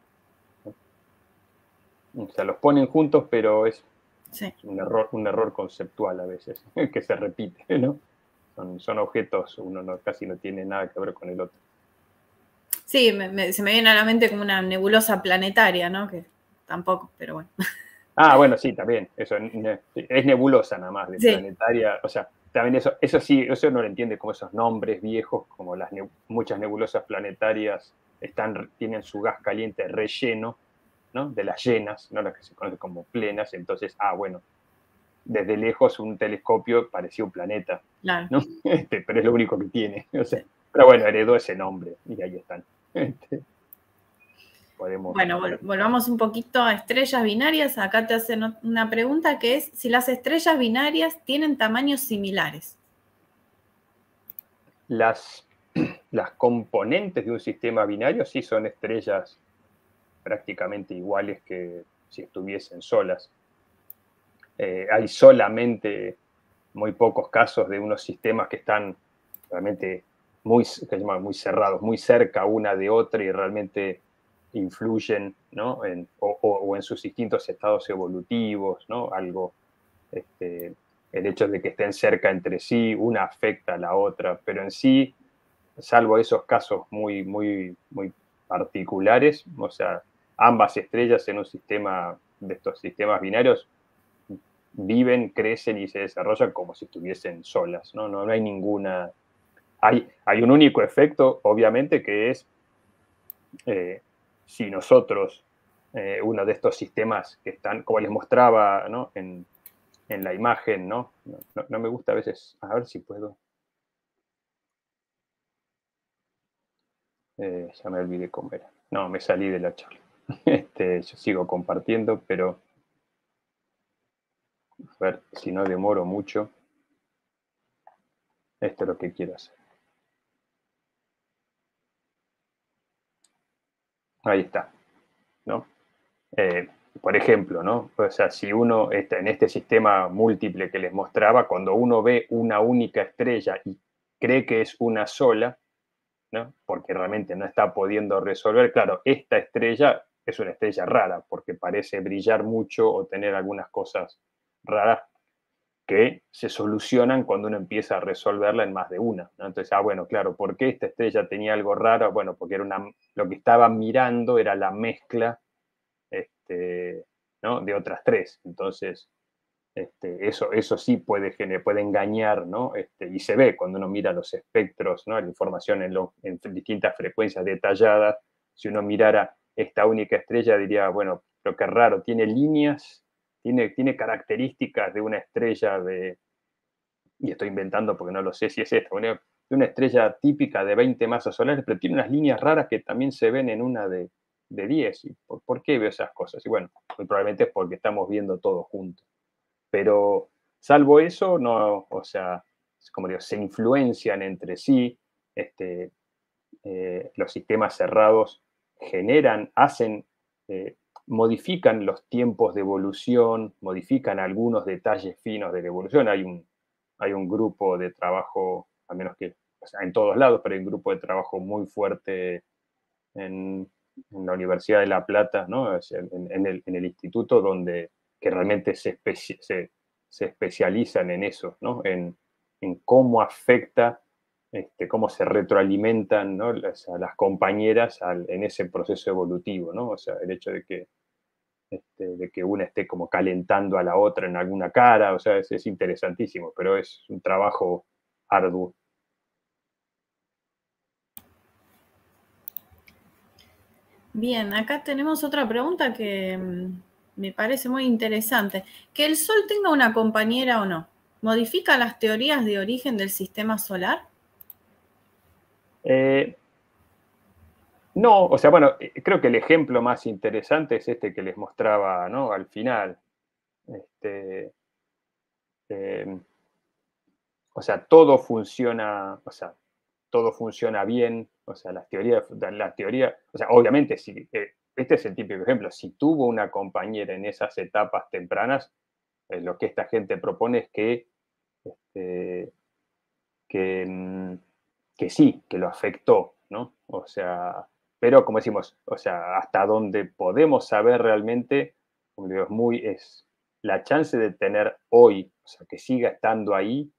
¿no? O sea, los ponen juntos, pero es sí. un, error, un error conceptual a veces, que se repite, ¿no? Son, son objetos, uno no, casi no tiene nada que ver con el otro. Sí, me, me, se me viene a la mente como una nebulosa planetaria, ¿no? Que tampoco, pero bueno. Ah, bueno, sí, también. Eso es nebulosa nada más, de sí. planetaria. O sea, también eso, eso sí, eso no lo entiende como esos nombres viejos, como las ne muchas nebulosas planetarias están, tienen su gas caliente relleno, ¿no? De las llenas, ¿no? Las que se conocen como plenas. Entonces, ah, bueno, desde lejos un telescopio parecía un planeta, claro. ¿no? Este, pero es lo único que tiene. O sea, sí. Pero bueno, heredó ese nombre y ahí están. Este, podemos... Bueno, vol volvamos un poquito a estrellas binarias. Acá te hacen una pregunta que es si las estrellas binarias tienen tamaños similares. Las, las componentes de un sistema binario sí son estrellas prácticamente iguales que si estuviesen solas. Eh, hay solamente muy pocos casos de unos sistemas que están realmente muy, que se llaman muy cerrados, muy cerca una de otra y realmente influyen, ¿no? en, o, o, o en sus distintos estados evolutivos, ¿no? Algo, este, el hecho de que estén cerca entre sí, una afecta a la otra, pero en sí, salvo esos casos muy, muy, muy particulares, o sea, ambas estrellas en un sistema de estos sistemas binarios viven, crecen y se desarrollan como si estuviesen solas, ¿no? No, no hay ninguna... Hay, hay un único efecto, obviamente, que es eh, si nosotros, eh, uno de estos sistemas que están, como les mostraba, ¿no? en, en la imagen, ¿no? No, no, no me gusta a veces, a ver si puedo. Eh, ya me olvidé cómo era. No, me salí de la charla. Este, yo sigo compartiendo, pero a ver si no demoro mucho. Esto es lo que quiero hacer. Ahí está, ¿no? Eh, por ejemplo, ¿no? O sea, si uno está en este sistema múltiple que les mostraba, cuando uno ve una única estrella y cree que es una sola, ¿no? Porque realmente no está pudiendo resolver, claro, esta estrella es una estrella rara porque parece brillar mucho o tener algunas cosas raras que se solucionan cuando uno empieza a resolverla en más de una, ¿no? Entonces, ah, bueno, claro, ¿por qué esta estrella tenía algo raro? Bueno, porque era una, lo que estaban mirando era la mezcla este, ¿no? de otras tres. Entonces, este, eso, eso sí puede, puede engañar, ¿no? Este, y se ve cuando uno mira los espectros, ¿no? La información en, lo, en distintas frecuencias detalladas. Si uno mirara esta única estrella, diría, bueno, pero qué raro, tiene líneas, tiene, tiene características de una estrella de, y estoy inventando porque no lo sé si es esta, de una estrella típica de veinte masas solares, pero tiene unas líneas raras que también se ven en una de, de diez. ¿Y por, por qué veo esas cosas? Y bueno, muy probablemente es porque estamos viendo todo junto. Pero salvo eso, no, o sea, como digo, se influencian entre sí, este, eh, los sistemas cerrados generan, hacen, eh, modifican los tiempos de evolución, modifican algunos detalles finos de la evolución. Hay un, hay un grupo de trabajo, a menos que, o sea, en todos lados, pero hay un grupo de trabajo muy fuerte en, en la Universidad de La Plata, ¿no? O sea, en, en, el, en, el, instituto, donde que realmente se, especi se, se especializan en eso, ¿no? En, en cómo afecta, este, cómo se retroalimentan, ¿no? las, las compañeras al, en ese proceso evolutivo, ¿no? O sea, el hecho de que, este, de que una esté como calentando a la otra en alguna cara, o sea, es, es interesantísimo, pero es un trabajo arduo. Bien, acá tenemos otra pregunta que me parece muy interesante. ¿Que el Sol tenga una compañera o no? ¿Modifica las teorías de origen del sistema solar? Eh, no, o sea, bueno, creo que el ejemplo más interesante es este que les mostraba, ¿no? Al final. Este, eh, o sea, todo funciona, o sea, todo funciona bien, o sea, las teorías, la teoría, o sea, obviamente, si, eh, este es el típico ejemplo, si tuvo una compañera en esas etapas tempranas, eh, lo que esta gente propone es que, este, que, mm, que sí, que lo afectó, ¿no? O sea, pero como decimos, o sea, hasta donde podemos saber realmente, como digo, es muy, es la chance de tener hoy, o sea, que siga estando ahí,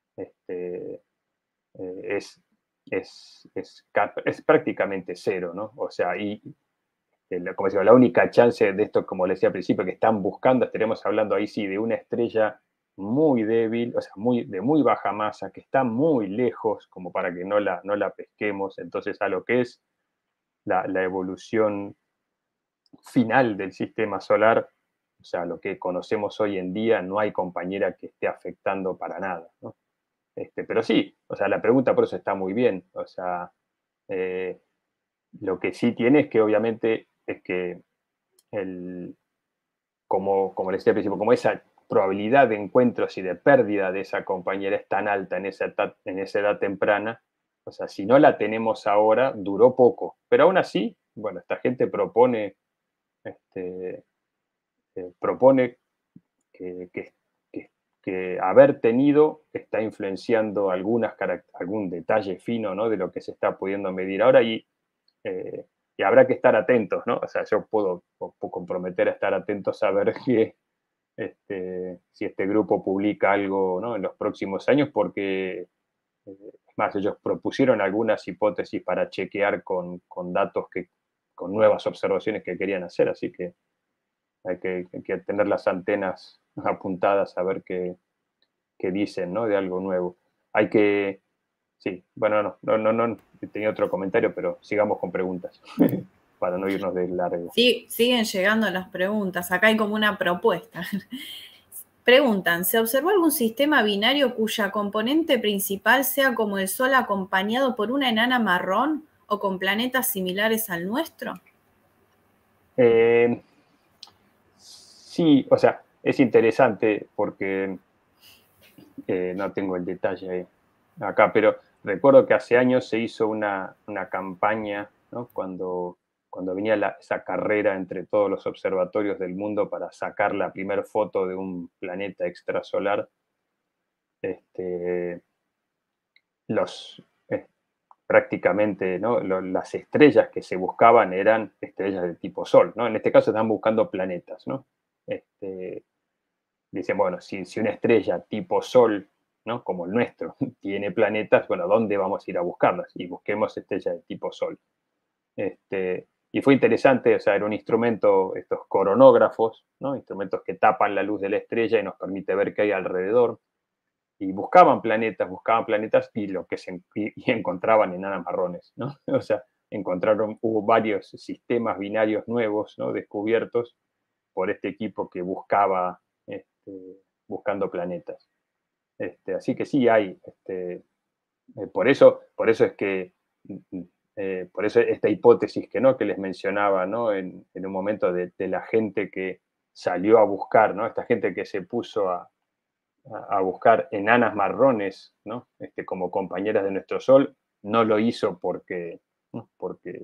este, eh, es, es, es, es, prácticamente cero, ¿no? O sea, y eh, como decía, la única chance de esto, como les decía al principio, que están buscando, estaremos hablando ahí sí de una estrella muy débil, o sea, muy, de muy baja masa, que está muy lejos como para que no la, no la pesquemos. Entonces, a lo que es la, la evolución final del sistema solar, o sea, lo que conocemos hoy en día, no hay compañera que esté afectando para nada, ¿no? Este, pero sí, o sea, la pregunta por eso está muy bien. O sea, eh, lo que sí tiene es que obviamente es que el, como, como les decía al principio, como esa probabilidad de encuentros y de pérdida de esa compañera es tan alta en esa, edad, en esa edad temprana, o sea, si no la tenemos ahora, duró poco. Pero aún así, bueno, esta gente propone, este, eh, propone que, que, que, que, haber tenido está influenciando algunas algún detalle fino, ¿no? De lo que se está pudiendo medir ahora y, eh, y habrá que estar atentos, ¿no? O sea, yo puedo, puedo comprometer a estar atentos a ver que, este, si este grupo publica algo, ¿no? En los próximos años, porque eh, es más, ellos propusieron algunas hipótesis para chequear con, con datos que, con nuevas observaciones que querían hacer, así que hay que, hay que tener las antenas apuntadas a ver qué, qué dicen, ¿no? De algo nuevo. Hay que, sí, bueno, no, no, no, no, tenía otro comentario, pero sigamos con preguntas, para no irnos de largo. Sí, siguen llegando las preguntas, acá hay como una propuesta. Preguntan, ¿se observó algún sistema binario cuya componente principal sea como el Sol acompañado por una enana marrón o con planetas similares al nuestro? Eh, sí, o sea, es interesante porque eh, no tengo el detalle acá, pero recuerdo que hace años se hizo una, una campaña, ¿no? Cuando, cuando venía la, esa carrera entre todos los observatorios del mundo para sacar la primera foto de un planeta extrasolar. Este, los, eh, prácticamente, ¿no? Lo, las estrellas que se buscaban eran estrellas de tipo Sol, ¿no? En este caso están buscando planetas, ¿no? Este, dicen, bueno, si, si una estrella tipo Sol, ¿no? Como el nuestro, tiene planetas, bueno, ¿dónde vamos a ir a buscarlas? Y busquemos estrellas de tipo Sol. Este, y fue interesante, o sea, era un instrumento, estos coronógrafos, ¿no? Instrumentos que tapan la luz de la estrella y nos permite ver qué hay alrededor. Y buscaban planetas, buscaban planetas y lo que se y, y encontraban enanas marrones, ¿no? O sea, encontraron, hubo varios sistemas binarios nuevos, ¿no? Descubiertos por este equipo que buscaba, este, buscando planetas. Este, así que sí hay, este, eh, por, eso, por eso es que, eh, por eso esta hipótesis que, ¿no? que les mencionaba, ¿no? en, en un momento de, de, la gente que salió a buscar, ¿no? Esta gente que se puso a, a buscar enanas marrones, ¿no? Este, como compañeras de nuestro Sol, no lo hizo porque, ¿no? porque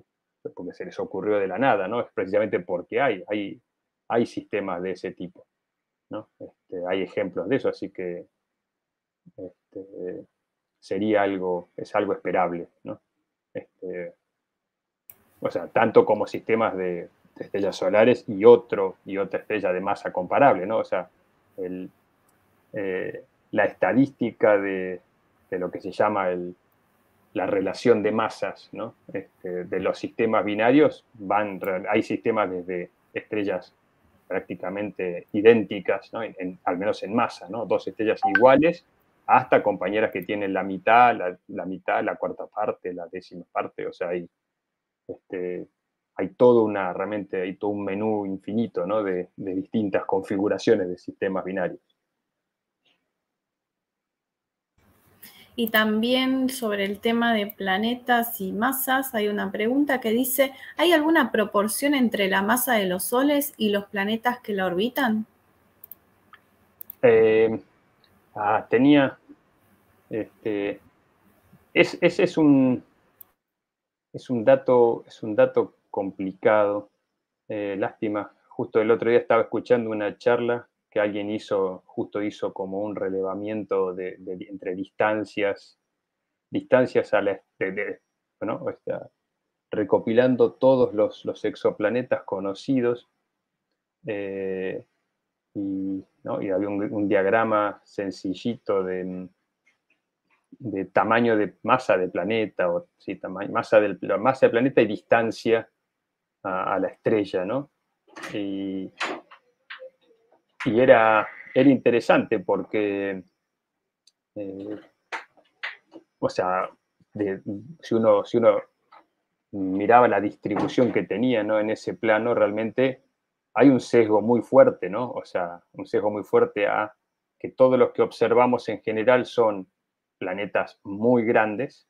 porque se les ocurrió de la nada, ¿no? Es precisamente porque hay, hay, hay sistemas de ese tipo, ¿no? Este, hay ejemplos de eso, así que este, sería algo, es algo esperable, ¿no? Este, o sea, tanto como sistemas de, de estrellas solares y otro y otra estrella de masa comparable, ¿no? O sea, el, eh, la estadística de, de, lo que se llama el, la relación de masas, ¿no? Este, de los sistemas binarios, van, hay sistemas desde estrellas prácticamente idénticas, ¿no? en, en, al menos en masa, ¿no? Dos estrellas iguales, hasta compañeras que tienen la mitad, la, la mitad, la cuarta parte, la décima parte, o sea, hay, este, hay todo una, realmente hay todo un menú infinito, ¿no? de, de distintas configuraciones de sistemas binarios. Y también sobre el tema de planetas y masas, hay una pregunta que dice, ¿hay alguna proporción entre la masa de los soles y los planetas que la orbitan? Eh, ah, tenía, este, es, es, es, un, es, un dato, es un dato complicado, eh, lástima, justo el otro día estaba escuchando una charla que alguien hizo, justo hizo como un relevamiento de, de, entre distancias, distancias a la, de, de, ¿no? O sea, recopilando todos los, los exoplanetas conocidos, eh, y, ¿no? y había un, un, diagrama sencillito de, de, tamaño de masa de planeta, o sí, tamaño, masa, del, masa del planeta y distancia a, a la estrella, ¿no? Y, y era, era interesante porque, eh, o sea, de, si, uno, si uno miraba la distribución que tenía, ¿no? En ese plano, realmente hay un sesgo muy fuerte, ¿no? O sea, un sesgo muy fuerte a que todos los que observamos en general son planetas muy grandes,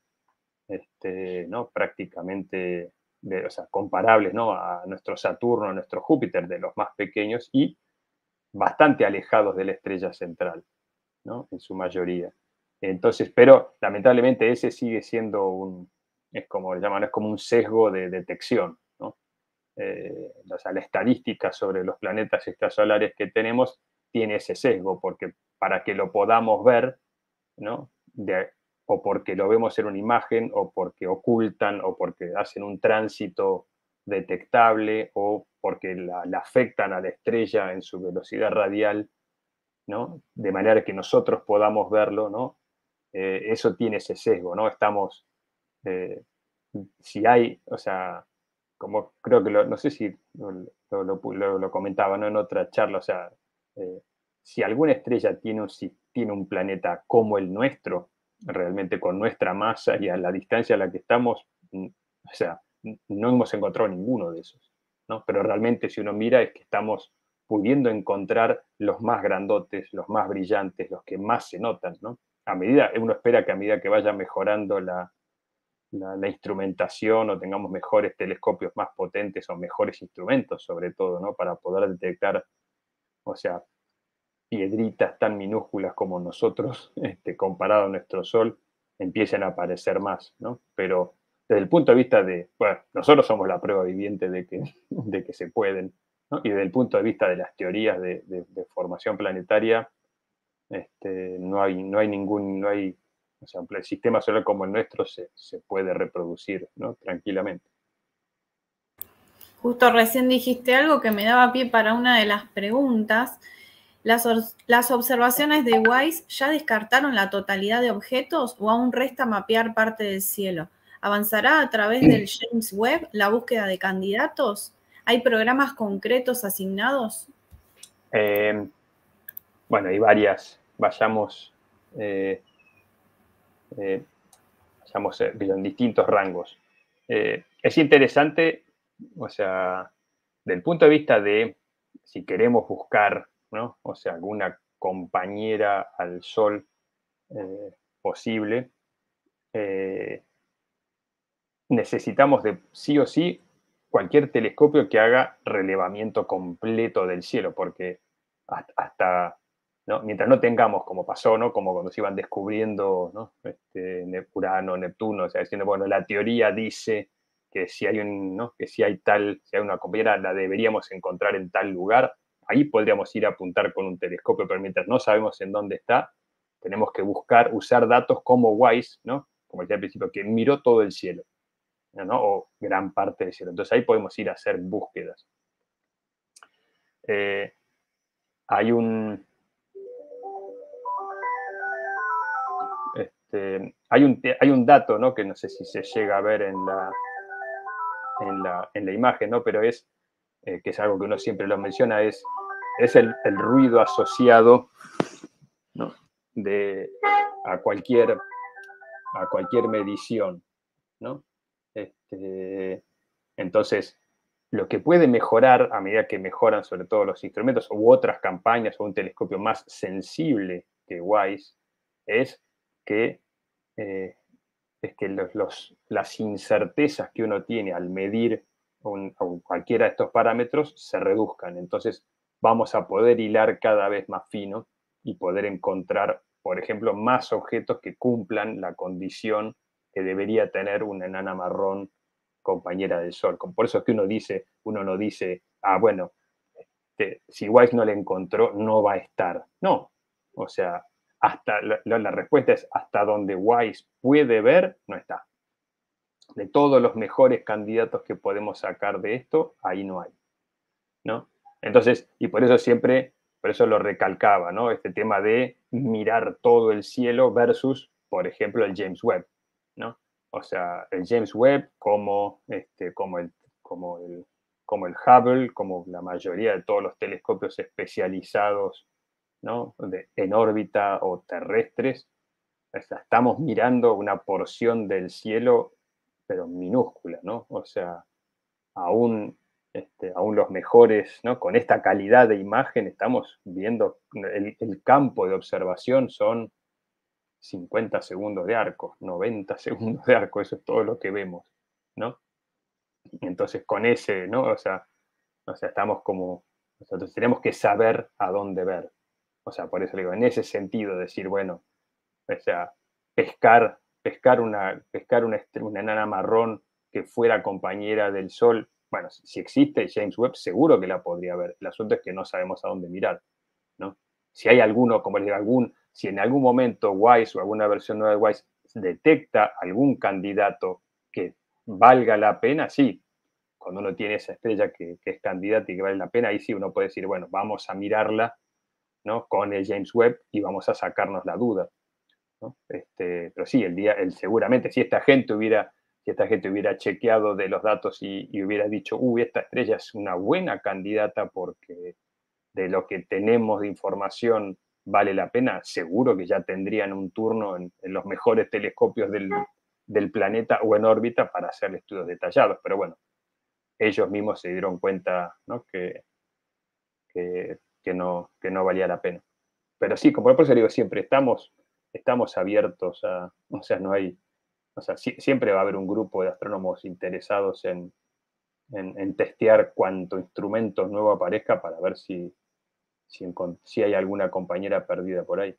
este, ¿no? Prácticamente, de, o sea, comparables, ¿no? A nuestro Saturno, a nuestro Júpiter, de los más pequeños, y bastante alejados de la estrella central, ¿no? En su mayoría. Entonces, pero lamentablemente ese sigue siendo un, es como le llaman, es como un sesgo de detección, ¿no? Eh, o sea, la estadística sobre los planetas extrasolares que tenemos tiene ese sesgo, porque para que lo podamos ver, ¿no? De, o porque lo vemos en una imagen, o porque ocultan, o porque hacen un tránsito detectable, o porque la, la afectan a la estrella en su velocidad radial, ¿no? De manera que nosotros podamos verlo, ¿no? Eh, eso tiene ese sesgo, ¿no? Estamos, eh, si hay, o sea, como creo que, lo, no sé si lo, lo, lo, lo comentaba, ¿no? En otra charla, o sea, eh, si alguna estrella tiene un, si tiene un planeta como el nuestro, realmente con nuestra masa y a la distancia a la que estamos, o sea, no hemos encontrado ninguno de esos, ¿no? Pero realmente si uno mira es que estamos pudiendo encontrar los más grandotes, los más brillantes, los que más se notan, ¿no? A medida, uno espera que a medida que vaya mejorando la, la, la, instrumentación o tengamos mejores telescopios más potentes o mejores instrumentos, sobre todo, ¿no? Para poder detectar, o sea, piedritas tan minúsculas como nosotros, este, comparado a nuestro Sol, empiecen a aparecer más, ¿no? Pero desde el punto de vista de, bueno, nosotros somos la prueba viviente de que, de que se pueden, ¿no? Y desde el punto de vista de las teorías de, de, de formación planetaria, este, no hay, no hay ningún, no hay, o sea, el sistema solar como el nuestro se, se puede reproducir, ¿no? Tranquilamente. Justo recién dijiste algo que me daba pie para una de las preguntas. ¿Las, las observaciones de WISE ya descartaron la totalidad de objetos o aún resta mapear parte del cielo? ¿Avanzará a través del James Webb la búsqueda de candidatos? ¿Hay programas concretos asignados? Eh, bueno, hay varias. Vayamos, eh, eh, vayamos eh, en distintos rangos. Eh, es interesante, o sea, del punto de vista de si queremos buscar, ¿no? O sea, alguna compañera al Sol eh, posible, eh, necesitamos de sí o sí cualquier telescopio que haga relevamiento completo del cielo, porque hasta, ¿no? Mientras no tengamos, como pasó, ¿no? Como cuando se iban descubriendo, ¿no? Este, Urano, Neptuno, o sea, diciendo, bueno, la teoría dice que si hay un, ¿no? que si hay tal, si hay una compañera, la deberíamos encontrar en tal lugar. Ahí podríamos ir a apuntar con un telescopio, pero mientras no sabemos en dónde está, tenemos que buscar, usar datos como WISE, ¿no? Como decía al principio, que miró todo el cielo, ¿no? O gran parte del cielo. Entonces ahí podemos ir a hacer búsquedas. Eh, hay un... Este, hay, un, hay un dato, ¿no? Que no sé si se llega a ver en la, en la, en la imagen, ¿no? Pero es, eh, que es algo que uno siempre lo menciona, es, es el, el ruido asociado, ¿no? de, a, cualquier, a cualquier medición, ¿no? Este, entonces, lo que puede mejorar a medida que mejoran sobre todo los instrumentos u otras campañas o un telescopio más sensible que WISE es que, eh, es que los, los, las incertezas que uno tiene al medir un, un, cualquiera de estos parámetros se reduzcan. Entonces vamos a poder hilar cada vez más fino y poder encontrar, por ejemplo, más objetos que cumplan la condición que debería tener una enana marrón compañera del Sol. Por eso es que uno dice, uno no dice, ah, bueno, este, si WISE no le encontró, no va a estar. No, o sea, hasta la, la respuesta es hasta donde WISE puede ver, no está. De todos los mejores candidatos que podemos sacar de esto, ahí no hay, ¿no? Entonces, y por eso siempre, por eso lo recalcaba, ¿no? Este tema de mirar todo el cielo versus, por ejemplo, el James Webb, ¿no? O sea, el James Webb como, este, como, el, como, el, como el Hubble, como la mayoría de todos los telescopios especializados, ¿no? De, en órbita o terrestres, o sea, estamos mirando una porción del cielo, pero minúscula, ¿no? O sea, aún, este, aún los mejores, ¿no? Con esta calidad de imagen estamos viendo, el, el campo de observación son cincuenta segundos de arco, noventa segundos de arco, eso es todo lo que vemos, ¿no? Entonces con ese, ¿no? O sea, o sea estamos como, nosotros tenemos que saber a dónde ver. O sea, por eso le digo, en ese sentido, decir, bueno, o sea, pescar, pescar, una, pescar una, una enana marrón que fuera compañera del Sol, bueno, si existe James Webb, seguro que la podría ver. El asunto es que no sabemos a dónde mirar, ¿no? Si hay alguno, como les digo, algún, si en algún momento WISE o alguna versión nueva de WISE detecta algún candidato que valga la pena, sí. Cuando uno tiene esa estrella que, que es candidata y que vale la pena, ahí sí uno puede decir, bueno, vamos a mirarla, ¿no? Con el James Webb y vamos a sacarnos la duda, ¿no? Este, pero sí, el día, el, seguramente si esta gente hubiera, si esta gente hubiera chequeado de los datos y, y hubiera dicho, uy, esta estrella es una buena candidata porque de lo que tenemos de información vale la pena, seguro que ya tendrían un turno en, en los mejores telescopios del, del planeta o en órbita para hacer estudios detallados. Pero bueno, ellos mismos se dieron cuenta, ¿no? que, que, que, no, que no valía la pena. Pero sí, como por eso digo siempre, estamos, estamos abiertos a, o sea, no hay, o sea, si, siempre va a haber un grupo de astrónomos interesados en, en, en testear cuánto instrumento nuevo aparezca para ver si, si, si hay alguna compañera perdida por ahí.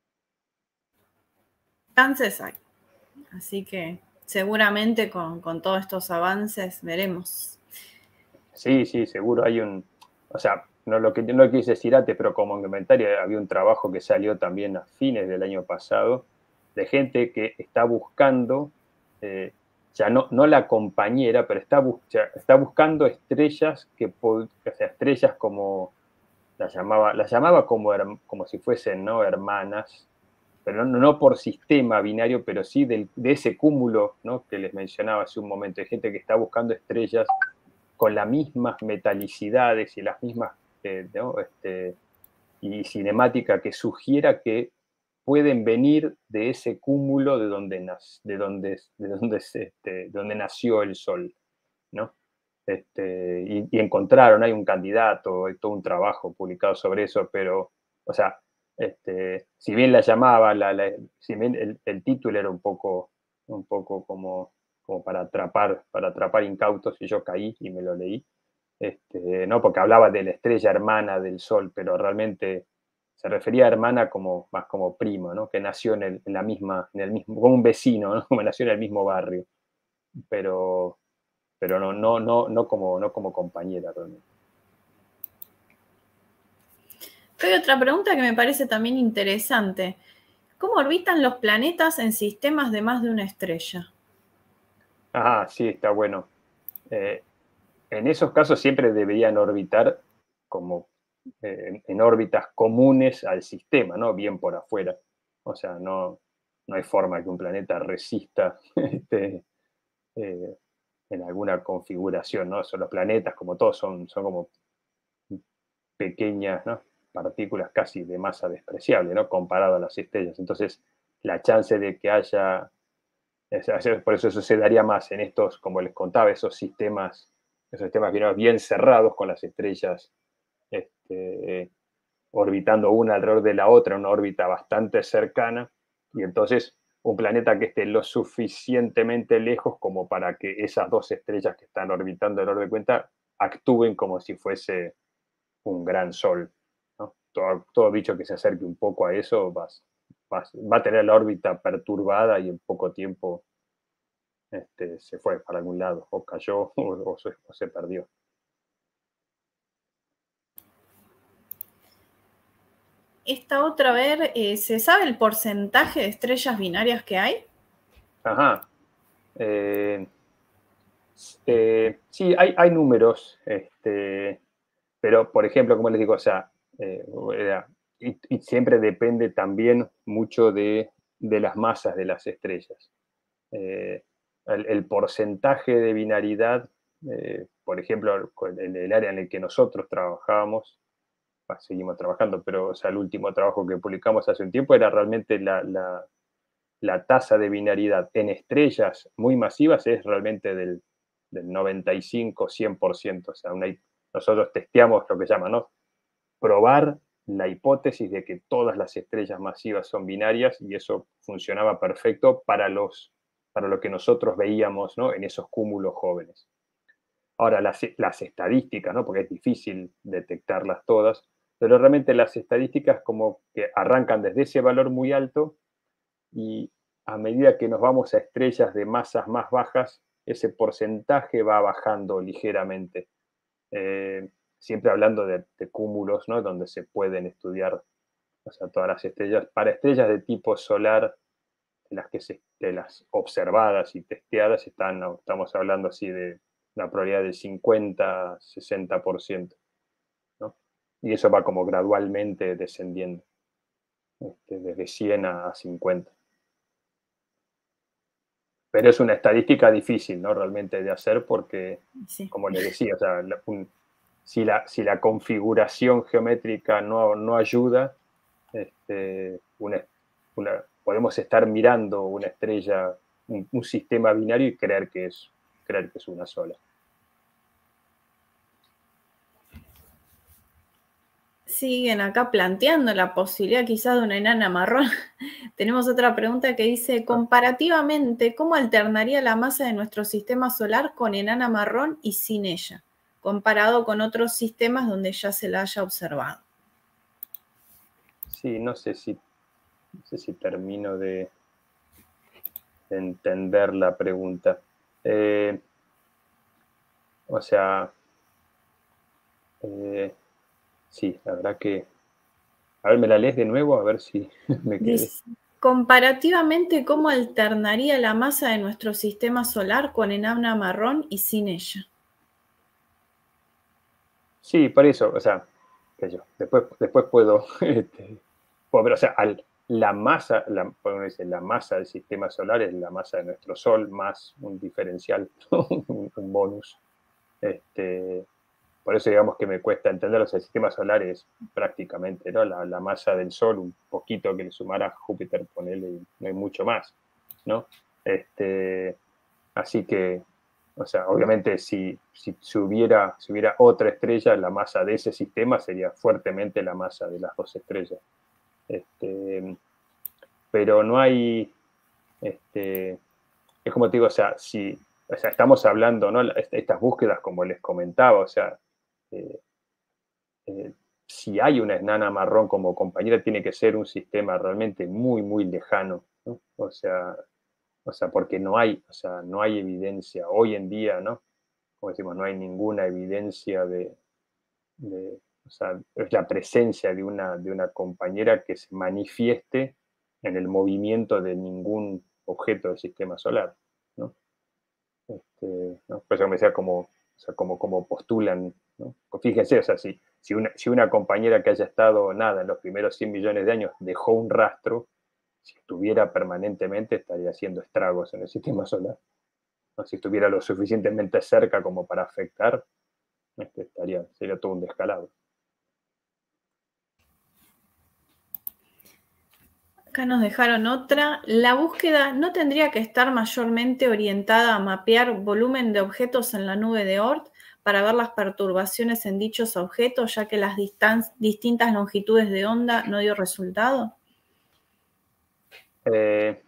Chances hay. Así que seguramente con, con todos estos avances veremos. Sí, sí, seguro hay un, o sea, no lo que no quise decir antes, pero como comentario, había un trabajo que salió también a fines del año pasado de gente que está buscando, eh, ya no, no la compañera, pero está, bus está buscando estrellas que, o sea, estrellas como, las llamaba, las llamaba como, como si fuesen, ¿no? hermanas, pero no, no por sistema binario, pero sí del, de ese cúmulo, ¿no? que les mencionaba hace un momento, de gente que está buscando estrellas con las mismas metalicidades y las mismas, eh, ¿no? este, y cinemática que sugiera que pueden venir de ese cúmulo de donde, de donde, de donde, este, de donde nació el Sol, ¿no? Este, y, y, encontraron, hay un candidato, hay todo un trabajo publicado sobre eso, pero, o sea, este, si bien la llamaba, la, la, si bien el, el, título era un poco, un poco como, como para atrapar, para atrapar incautos, y yo caí y me lo leí, este, ¿no? Porque hablaba de la estrella hermana del Sol, pero realmente se refería a hermana como, más como prima, ¿no? Que nació en, el, en la misma, en el mismo, como un vecino, ¿no? Como nació en el mismo barrio. Pero, pero no, no, no, no, como, no como compañera realmente. Hay otra pregunta que me parece también interesante. ¿Cómo orbitan los planetas en sistemas de más de una estrella? Ah, sí, está bueno. Eh, en esos casos siempre deberían orbitar como eh, en, en órbitas comunes al sistema, ¿no? Bien por afuera. O sea, no, no hay forma que un planeta resista este, eh, en alguna configuración, ¿no? Son los planetas, como todos, son, son como pequeñas, ¿no? Partículas casi de masa despreciable, ¿no? Comparado a las estrellas. Entonces, la chance de que haya, por eso eso se daría más en estos, como les contaba, esos sistemas, esos sistemas bien, bien cerrados con las estrellas este, orbitando una alrededor de la otra, en una órbita bastante cercana, y entonces un planeta que esté lo suficientemente lejos como para que esas dos estrellas que están orbitando alrededor de cuenta actúen como si fuese un gran sol, ¿no? Todo, todo bicho que se acerque un poco a eso va, va, va a tener la órbita perturbada y en poco tiempo este, se fue para algún lado, o cayó o, o, se, o se perdió. Esta otra, a ver, eh, ¿se sabe el porcentaje de estrellas binarias que hay? Ajá. Eh, eh, sí, hay, hay números, este, pero por ejemplo, como les digo, o sea, eh, y, y, siempre depende también mucho de, de las masas de las estrellas. Eh, el, el, porcentaje de binaridad, eh, por ejemplo, en el área en el que nosotros trabajábamos, bah, seguimos trabajando, pero o sea, el último trabajo que publicamos hace un tiempo era realmente la, la, la tasa de binaridad en estrellas muy masivas es realmente del, del noventa y cinco, cien por ciento. O sea, una, nosotros testeamos lo que se llama, ¿no? Probar la hipótesis de que todas las estrellas masivas son binarias y eso funcionaba perfecto para, los, para lo que nosotros veíamos, ¿no? En esos cúmulos jóvenes. Ahora, las, las estadísticas, ¿no? Porque es difícil detectarlas todas, pero realmente las estadísticas como que arrancan desde ese valor muy alto y a medida que nos vamos a estrellas de masas más bajas, ese porcentaje va bajando ligeramente. Eh, siempre hablando de, de cúmulos, ¿no? Donde se pueden estudiar, o sea, todas las estrellas. Para estrellas de tipo solar, de las, que se, de las observadas y testeadas, están, estamos hablando así de una probabilidad del cincuenta, sesenta por ciento, ¿no? Y eso va como gradualmente descendiendo, este, desde cien a cincuenta. Pero es una estadística difícil, ¿no? Realmente de hacer porque, sí. Como les decía, o sea, un, si, la, si la configuración geométrica no, no ayuda, este, una, una, podemos estar mirando una estrella, un, un, sistema binario y creer que, es, creer que es una sola. Siguen acá planteando la posibilidad quizás de una enana marrón. Tenemos otra pregunta que dice, comparativamente, ¿cómo alternaría la masa de nuestro sistema solar con enana marrón y sin ella, comparado con otros sistemas donde ya se la haya observado? Sí, no sé si, no sé si termino de, de entender la pregunta. Eh, o sea, eh, sí, la verdad que... A ver, ¿me la lees de nuevo? A ver si me quedé. Dice, comparativamente, ¿cómo alternaría la masa de nuestro sistema solar con enana marrón y sin ella? Sí, por eso, o sea, qué yo, después, después puedo, este, puedo ver, o sea, al, la masa, la, dice, la masa del sistema solar es la masa de nuestro Sol más un diferencial, un, un bonus. Este, por eso digamos que me cuesta entender, o sea, el sistema solar es prácticamente, ¿no? La, la masa del Sol, un poquito que le sumara Júpiter, ponele, y no hay mucho más, ¿no? Este, así que, o sea, obviamente si, si, si, hubiera, si hubiera otra estrella, la masa de ese sistema sería fuertemente la masa de las dos estrellas. Este, pero no hay, este, es como te digo, o sea, si, o sea, estamos hablando, ¿no? Estas búsquedas, como les comentaba, o sea, eh, eh, si hay una enana marrón como compañera, tiene que ser un sistema realmente muy, muy lejano, ¿no? O sea, o sea, porque no hay, o sea, no hay evidencia hoy en día, ¿no? como decimos, no hay ninguna evidencia de, de o sea, es la presencia de una, de una compañera que se manifieste en el movimiento de ningún objeto del sistema solar, ¿no? Este, ¿no? Por eso me decía como, o sea, como, como postulan, ¿no? Fíjense, o sea, si, si, una, si una compañera que haya estado nada en los primeros cien millones de años dejó un rastro, si estuviera permanentemente estaría haciendo estragos en el sistema solar, ¿no? Si estuviera lo suficientemente cerca como para afectar, este, estaría, sería todo un descalabro. Acá nos dejaron otra. La búsqueda no tendría que estar mayormente orientada a mapear volumen de objetos en la nube de Oort para ver las perturbaciones en dichos objetos, ya que las distintas longitudes de onda no dio resultado. Eh,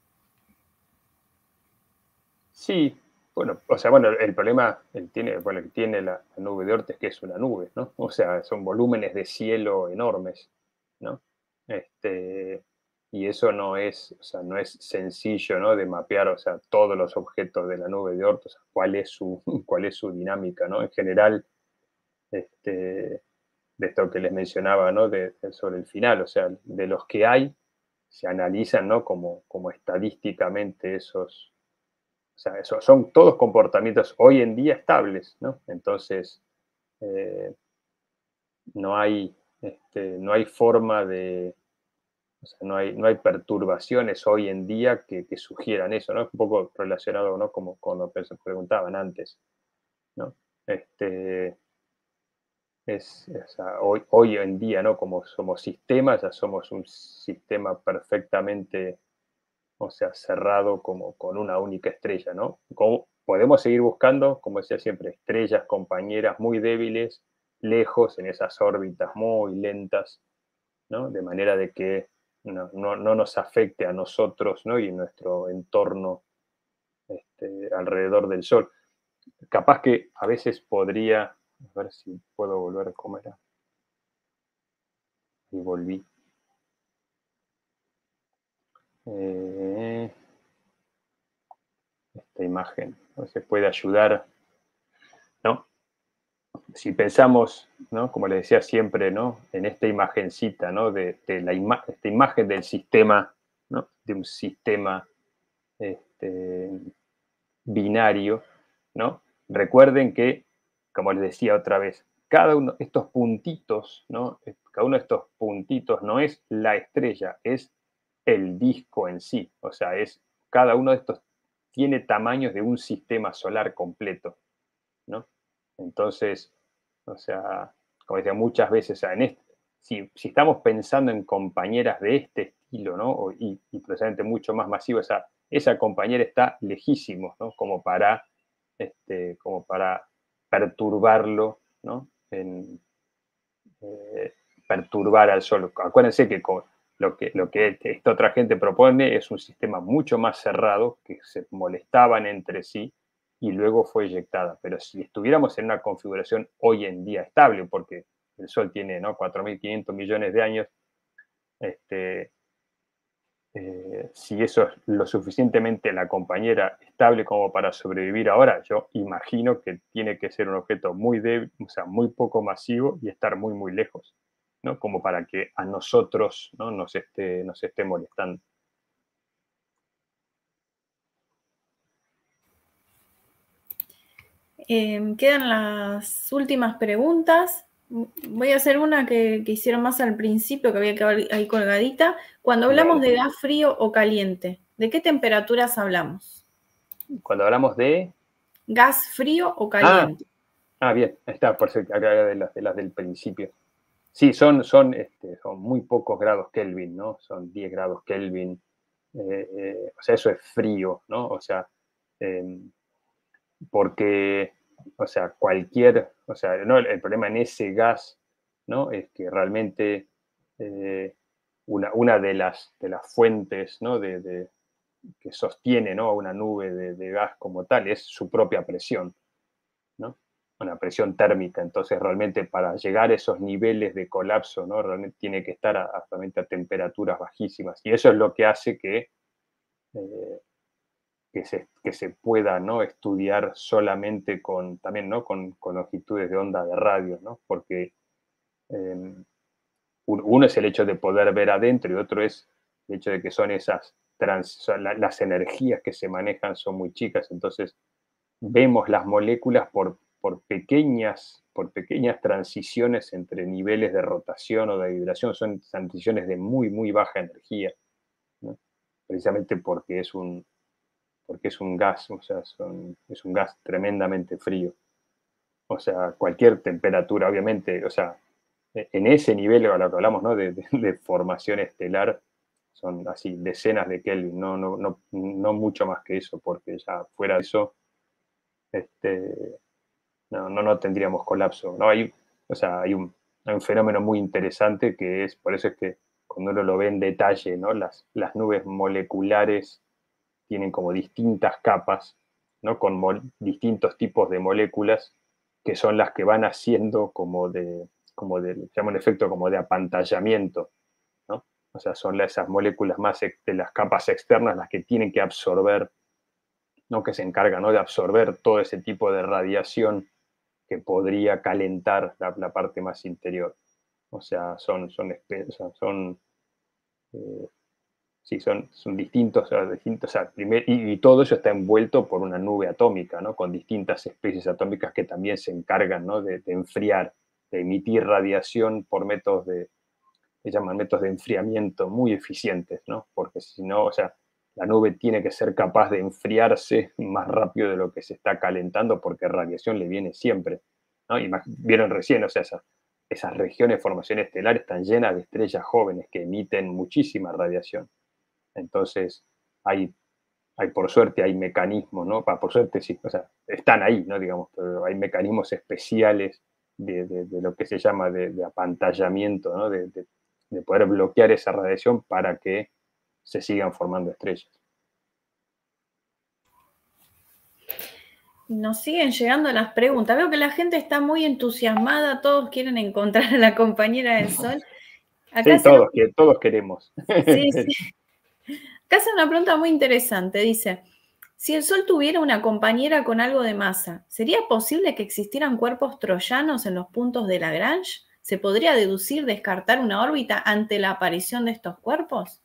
sí, bueno, o sea, bueno, el problema el tiene, bueno, que tiene la, la nube de Oort es que es una nube, ¿no? O sea, son volúmenes de cielo enormes, ¿no? Este, y eso no es, o sea, no es sencillo, ¿no? De mapear, o sea, todos los objetos de la nube de Oort, o sea, cuál es su, cuál es su dinámica, ¿no? En general, este, de esto que les mencionaba, ¿no? De, de sobre el final, o sea, de los que hay, se analizan, ¿no? Como, como estadísticamente esos, o sea, eso, son todos comportamientos hoy en día estables, ¿no? Entonces, eh, no hay, este, no hay forma de, o sea, no hay, no hay perturbaciones hoy en día que, que sugieran eso, ¿no? Es un poco relacionado, ¿no? Como cuando preguntaban antes, ¿no? Este, es, o sea, hoy, hoy en día, ¿no? Como somos sistemas, ya somos un sistema perfectamente, o sea, cerrado como con una única estrella, ¿no? Como podemos seguir buscando, como decía siempre, estrellas, compañeras muy débiles, lejos, en esas órbitas muy lentas, ¿no? De manera de que no, no, no nos afecte a nosotros, ¿no? Y nuestro entorno este, alrededor del Sol. Capaz que a veces podría, a ver si puedo volver a comer. Y volví. Eh, esta imagen no se puede ayudar, ¿no? Si pensamos, ¿no? Como les decía siempre, ¿no? En esta imagencita, ¿no? De, de la ima esta imagen del sistema, ¿no? De un sistema este, binario, ¿no? Recuerden que, como les decía otra vez, cada uno de estos puntitos, ¿no? Cada uno de estos puntitos no es la estrella, es el disco en sí. O sea, es cada uno de estos tiene tamaños de un sistema solar completo, ¿no? Entonces, o sea, como decía muchas veces, o sea, en este, si, si, estamos pensando en compañeras de este estilo, ¿no? O, y, y precisamente mucho más masivo, esa, esa compañera está lejísimo, ¿no? Como para, este, como para perturbarlo, ¿no? En, eh, perturbar al Sol. Acuérdense que con, lo que, lo que esta otra gente propone es un sistema mucho más cerrado, que se molestaban entre sí y luego fue eyectada. Pero si estuviéramos en una configuración hoy en día estable, porque el Sol tiene, ¿no? cuatro mil quinientos millones de años, este, eh, si eso es lo suficientemente la compañera estable como para sobrevivir ahora, yo imagino que tiene que ser un objeto muy débil, o sea, muy poco masivo y estar muy, muy lejos, ¿no? Como para que a nosotros, ¿no? nos, esté, nos esté molestando. Eh, quedan las últimas preguntas. Voy a hacer una que, que hicieron más al principio, que había quedado ahí colgadita. Cuando hablamos Dale. de gas frío o caliente, ¿de qué temperaturas hablamos? Cuando hablamos de... Gas frío o caliente. Ah, ah bien, está, por ser acá de las, de las del principio. Sí, son, son, este, son muy pocos grados Kelvin, ¿no? Son diez grados Kelvin. Eh, eh, o sea, eso es frío, ¿no? O sea, eh, porque, o sea, cualquier, o sea, no, el problema en ese gas, ¿no? Es que realmente eh, una, una de, las, de las fuentes, ¿no? De, de, que sostiene, ¿no? Una nube de, de gas como tal es su propia presión, ¿no? Una presión térmica. Entonces, realmente para llegar a esos niveles de colapso, ¿no? Realmente tiene que estar a, a, realmente a temperaturas bajísimas. Y eso es lo que hace que, eh, que se, que se pueda, ¿no?, estudiar solamente con, también, ¿no?, con, con longitudes de onda de radio, ¿no? Porque eh, uno es el hecho de poder ver adentro y otro es el hecho de que son esas trans, la, las energías que se manejan son muy chicas, entonces vemos las moléculas por, por, pequeñas, por pequeñas transiciones entre niveles de rotación o de vibración, son transiciones de muy, muy baja energía, ¿no? Precisamente porque es un, porque es un gas, o sea, son, es un gas tremendamente frío. O sea, cualquier temperatura, obviamente, o sea, en ese nivel a lo que hablamos, ¿no?, de, de, de formación estelar, son así decenas de Kelvin, no, no, no, no mucho más que eso, porque ya fuera de eso, este, no, no, no tendríamos colapso. No, hay, o sea, hay un, hay un fenómeno muy interesante que es, por eso es que cuando uno lo ve en detalle, ¿no?, las, las nubes moleculares tienen como distintas capas, ¿no?, con distintos tipos de moléculas que son las que van haciendo como de, como de, se llama un efecto como de apantallamiento, ¿no? O sea, son esas moléculas más de las capas externas las que tienen que absorber, ¿no?, que se encargan, ¿no?, de absorber todo ese tipo de radiación que podría calentar la, la parte más interior. O sea, son, son, son, son eh, sí, son, son distintos, o sea, distintos o sea, primer, y, y, todo eso está envuelto por una nube atómica, ¿no?, con distintas especies atómicas que también se encargan, ¿no?, de, de enfriar, de emitir radiación por métodos de, se llaman métodos de enfriamiento muy eficientes, ¿no?, porque si no, o sea, la nube tiene que ser capaz de enfriarse más rápido de lo que se está calentando porque radiación le viene siempre, ¿no? Y más, vieron recién, o sea, esas, esas regiones de formación estelar están llenas de estrellas jóvenes que emiten muchísima radiación. Entonces, hay, hay por suerte, hay mecanismos, ¿no? Por suerte, sí, o sea, están ahí, ¿no? Digamos, pero hay mecanismos especiales de, de, de lo que se llama de, de apantallamiento, ¿no? De, de, de poder bloquear esa radiación para que se sigan formando estrellas. Nos siguen llegando las preguntas. Veo que la gente está muy entusiasmada, todos quieren encontrar a la compañera del Sol. Acá sí, todos, nos... que, todos queremos. Sí, sí. Acá hace una pregunta muy interesante. Dice, si el Sol tuviera una compañera con algo de masa, ¿sería posible que existieran cuerpos troyanos en los puntos de Lagrange? ¿Se podría deducir, descartar una órbita ante la aparición de estos cuerpos?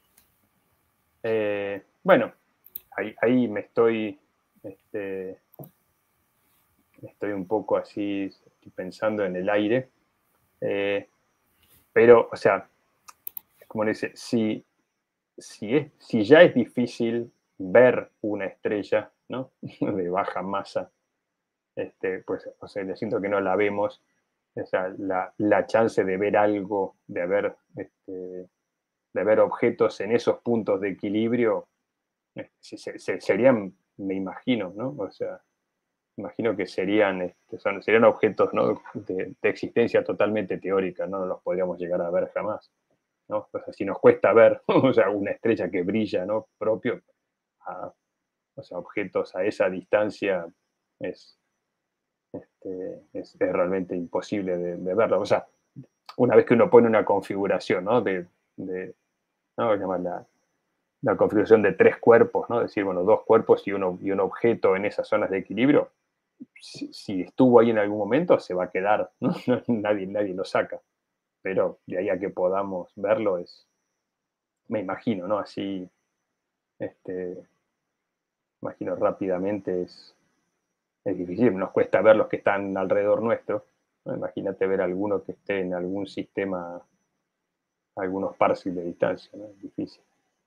Eh, bueno, ahí, ahí me estoy, este, estoy un poco así estoy pensando en el aire. Eh, pero, o sea, como dice, si, si, es, si ya es difícil ver una estrella, ¿no?, de baja masa, este, pues, o sea, le siento que no la vemos, o sea, la, la chance de ver algo, de ver, este, de ver objetos en esos puntos de equilibrio, se, se, se, serían, me imagino, ¿no? O sea, imagino que serían, este, son, serían objetos, ¿no?, de, de existencia totalmente teórica, ¿no? No los podríamos llegar a ver jamás, ¿no? O sea, si nos cuesta ver, o sea, una estrella que brilla, ¿no?, propio, a, o sea, objetos a esa distancia es, este, es, es realmente imposible de, de, verlo. O sea, una vez que uno pone una configuración, ¿no?, de, de ¿no?, la, la configuración de tres cuerpos, ¿no?, es decir, bueno, dos cuerpos y, uno, y un objeto en esas zonas de equilibrio, si, si estuvo ahí en algún momento, se va a quedar, ¿no? nadie, nadie lo saca. Pero de ahí a que podamos verlo es, me imagino, ¿no? Así, este, imagino rápidamente es, es difícil, nos cuesta ver los que están alrededor nuestro, ¿no? Imagínate ver alguno que esté en algún sistema, algunos parsecs de distancia, ¿no? Es difícil.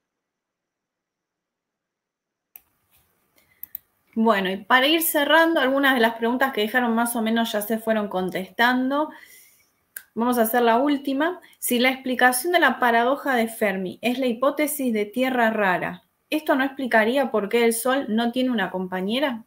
Bueno, y para ir cerrando, algunas de las preguntas que dejaron más o menos ya se fueron contestando. Vamos a hacer la última. Si la explicación de la paradoja de Fermi es la hipótesis de tierra rara, ¿esto no explicaría por qué el Sol no tiene una compañera?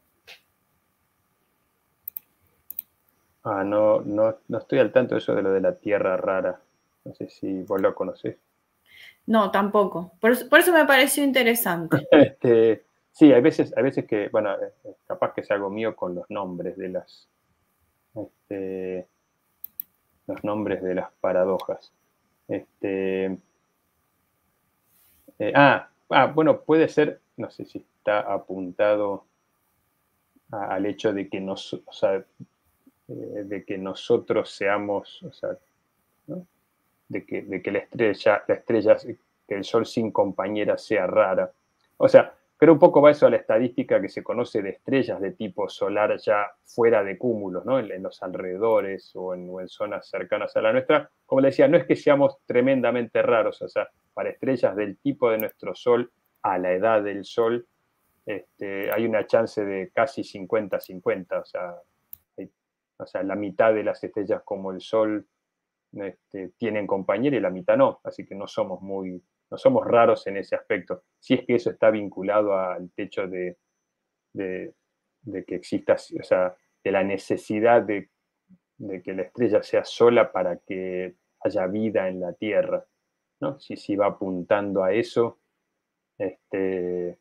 Ah, no, no, no estoy al tanto de eso de lo de la tierra rara. No sé si vos lo conocés. No, tampoco. Por eso, por eso me pareció interesante. este, sí, hay veces, hay veces que, bueno, capaz que es algo mío con los nombres de las, este, los nombres de las paradojas. Este, eh, ah, ah, bueno, puede ser, no sé si está apuntado a, al hecho de que, nos, o sea, eh, de que nosotros seamos, o sea, ¿no? de, que, de que la estrella, la estrella, que el Sol sin compañera sea rara. O sea, pero un poco va eso a la estadística que se conoce de estrellas de tipo solar ya fuera de cúmulos, ¿no? En, en los alrededores o en, o en zonas cercanas a la nuestra. Como le decía, no es que seamos tremendamente raros, o sea, para estrellas del tipo de nuestro Sol, a la edad del Sol, este, hay una chance de casi cincuenta cincuenta, o sea, hay, o sea, la mitad de las estrellas como el Sol este, tienen compañera y la mitad no, así que no somos muy, no somos raros en ese aspecto. Si es que eso está vinculado al hecho de, de, de que exista, o sea, de la necesidad de, de, que la estrella sea sola para que haya vida en la Tierra, ¿no? Si, si va apuntando a eso, este,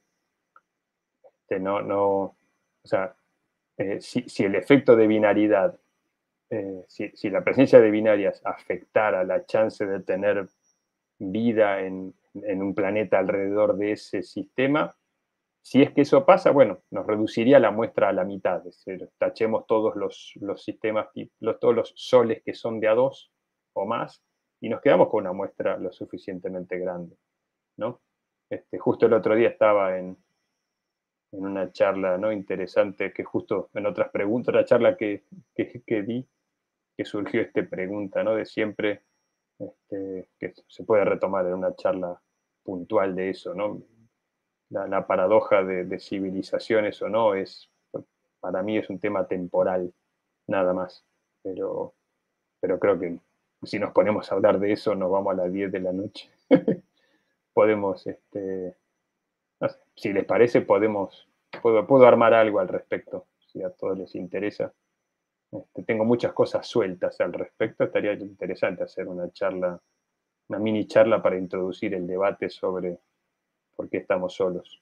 este no, no, o sea, eh, si, si el efecto de binaridad Eh, si, si, la presencia de binarias afectara la chance de tener vida en, en, un planeta alrededor de ese sistema, si es que eso pasa, bueno, nos reduciría la muestra a la mitad, es decir, tachemos todos los, los sistemas, los, todos los soles que son de A dos o más, y nos quedamos con una muestra lo suficientemente grande, ¿no? Este, justo el otro día estaba en, en una charla, ¿no? Interesante, que justo en otras preguntas, otra charla que, que, que di, que surgió esta pregunta, ¿no? De siempre, este, que se puede retomar en una charla puntual de eso, ¿no? La, la paradoja de, de civilizaciones o no es, para mí es un tema temporal, nada más. Pero, pero creo que si nos ponemos a hablar de eso, nos vamos a las diez de la noche. Podemos, este, no sé, si les parece, podemos, puedo, puedo armar algo al respecto, si a todos les interesa. Este, tengo muchas cosas sueltas al respecto. Estaría interesante hacer una charla, una mini charla para introducir el debate sobre por qué estamos solos.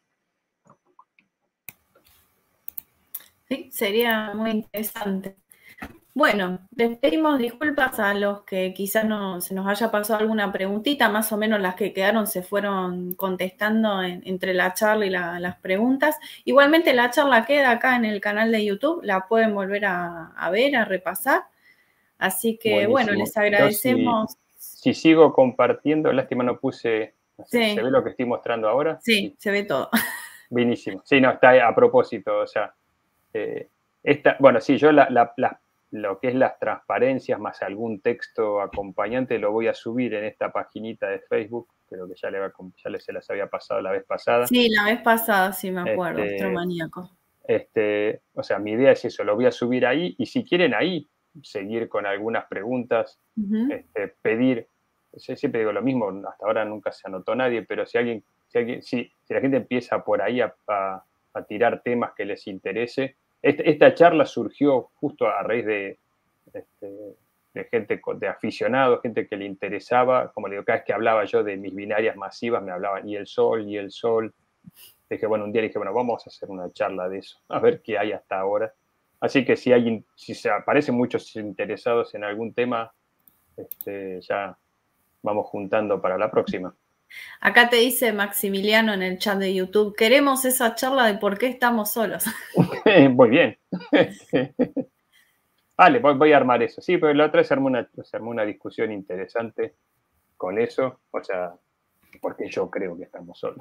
Sí, sería muy interesante. Bueno, les pedimos disculpas a los que quizás no, se nos haya pasado alguna preguntita, más o menos las que quedaron se fueron contestando en, entre la charla y la, las preguntas. Igualmente la charla queda acá en el canal de YouTube, la pueden volver a, a ver, a repasar. Así que, Buenísimo. Bueno, les agradecemos. Yo si, si sigo compartiendo, lástima no puse, no sé, Sí. ¿se ve lo que estoy mostrando ahora? Sí, sí. Se ve todo. Buenísimo. Sí, no, está a propósito, o sea, eh, esta, bueno, sí, yo la, la, la, lo que es las transparencias más algún texto acompañante lo voy a subir en esta paginita de Facebook, creo que ya, le, ya le, se las había pasado la vez pasada. Sí, la vez pasada, sí me acuerdo, este, Astromaníaco. Este, o sea, mi idea es eso, lo voy a subir ahí y si quieren ahí seguir con algunas preguntas, uh-huh. este, pedir, siempre digo lo mismo, hasta ahora nunca se anotó nadie, pero si alguien, si, alguien, si, si la gente empieza por ahí a, a, a tirar temas que les interese, este, esta charla surgió justo a raíz de, este, de gente, de aficionados, gente que le interesaba, como le digo, cada vez que hablaba yo de mis binarias masivas, me hablaban y el Sol, y el Sol. Dije, bueno, un día dije, bueno, vamos a hacer una charla de eso, a ver qué hay hasta ahora. Así que si alguien, si se aparecen muchos interesados en algún tema, este, ya vamos juntando para la próxima. Acá te dice Maximiliano en el chat de YouTube, queremos esa charla de por qué estamos solos. Muy bien. Vale, voy, voy a armar eso. Sí, pero la otra vez se armó, una, se armó una discusión interesante con eso, o sea, porque yo creo que estamos solos.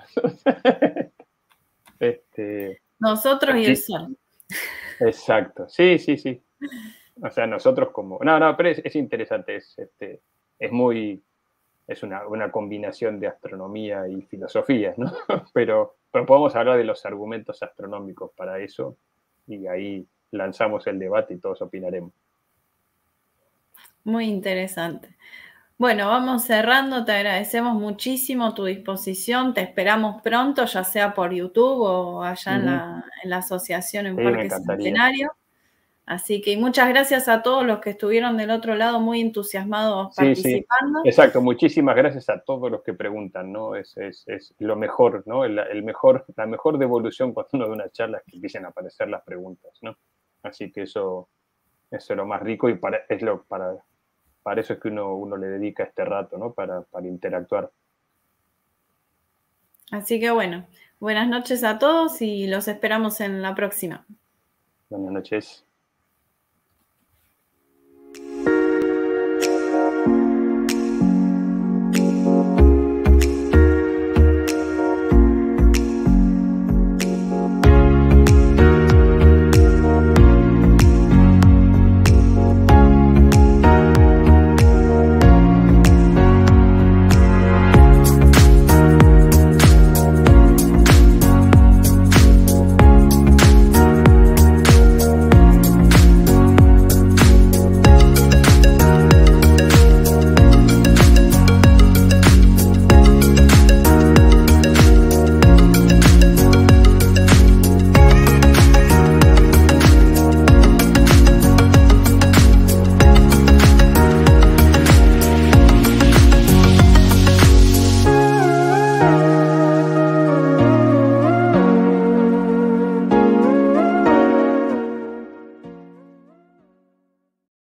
este, Nosotros y el Sol. Exacto, sí, sí, sí. O sea, nosotros como... No, no, pero es, es interesante, es, este, es muy... Es una, una combinación de astronomía y filosofía, ¿no? Pero, pero podemos hablar de los argumentos astronómicos para eso y ahí lanzamos el debate y todos opinaremos. Muy interesante. Bueno, vamos cerrando, te agradecemos muchísimo tu disposición, te esperamos pronto, ya sea por YouTube o allá uh-huh. en, la, en la asociación en sí, Parque Centenario. Así que muchas gracias a todos los que estuvieron del otro lado muy entusiasmados sí, participando. Sí. Exacto, muchísimas gracias a todos los que preguntan, ¿no? Es, es, es lo mejor, ¿no? El, el mejor, la mejor devolución cuando uno da una charla es que empiecen a aparecer las preguntas, ¿no? Así que eso, eso es lo más rico y para, es lo, para, para eso es que uno, uno le dedica este rato, ¿no? Para, para interactuar. Así que bueno, Buenas noches a todos y los esperamos en la próxima. Buenas noches.